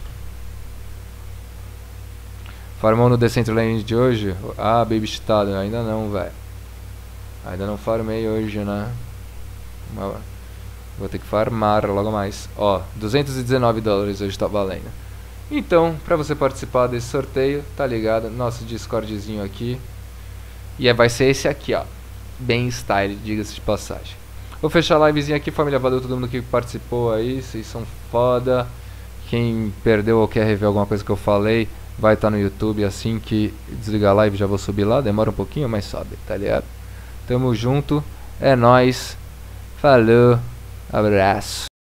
Farmou no Decentraland de hoje? Ah, baby cheatado, ainda não, velho. Ainda não farmei hoje, né? Vou ter que farmar logo mais. Ó, $219 hoje tá valendo. Então, pra você participar desse sorteio, tá ligado? Nosso Discordzinho aqui. E vai ser esse aqui, ó. Bem style, diga-se de passagem. Vou fechar a livezinha aqui, família. Valeu todo mundo que participou aí. Vocês são foda. Quem perdeu ou quer rever alguma coisa que eu falei, vai estar no YouTube. Assim que desligar a live, já vou subir lá. Demora um pouquinho, mas sobe, tá ligado? Tamo junto. É nóis. Falou. Abraço.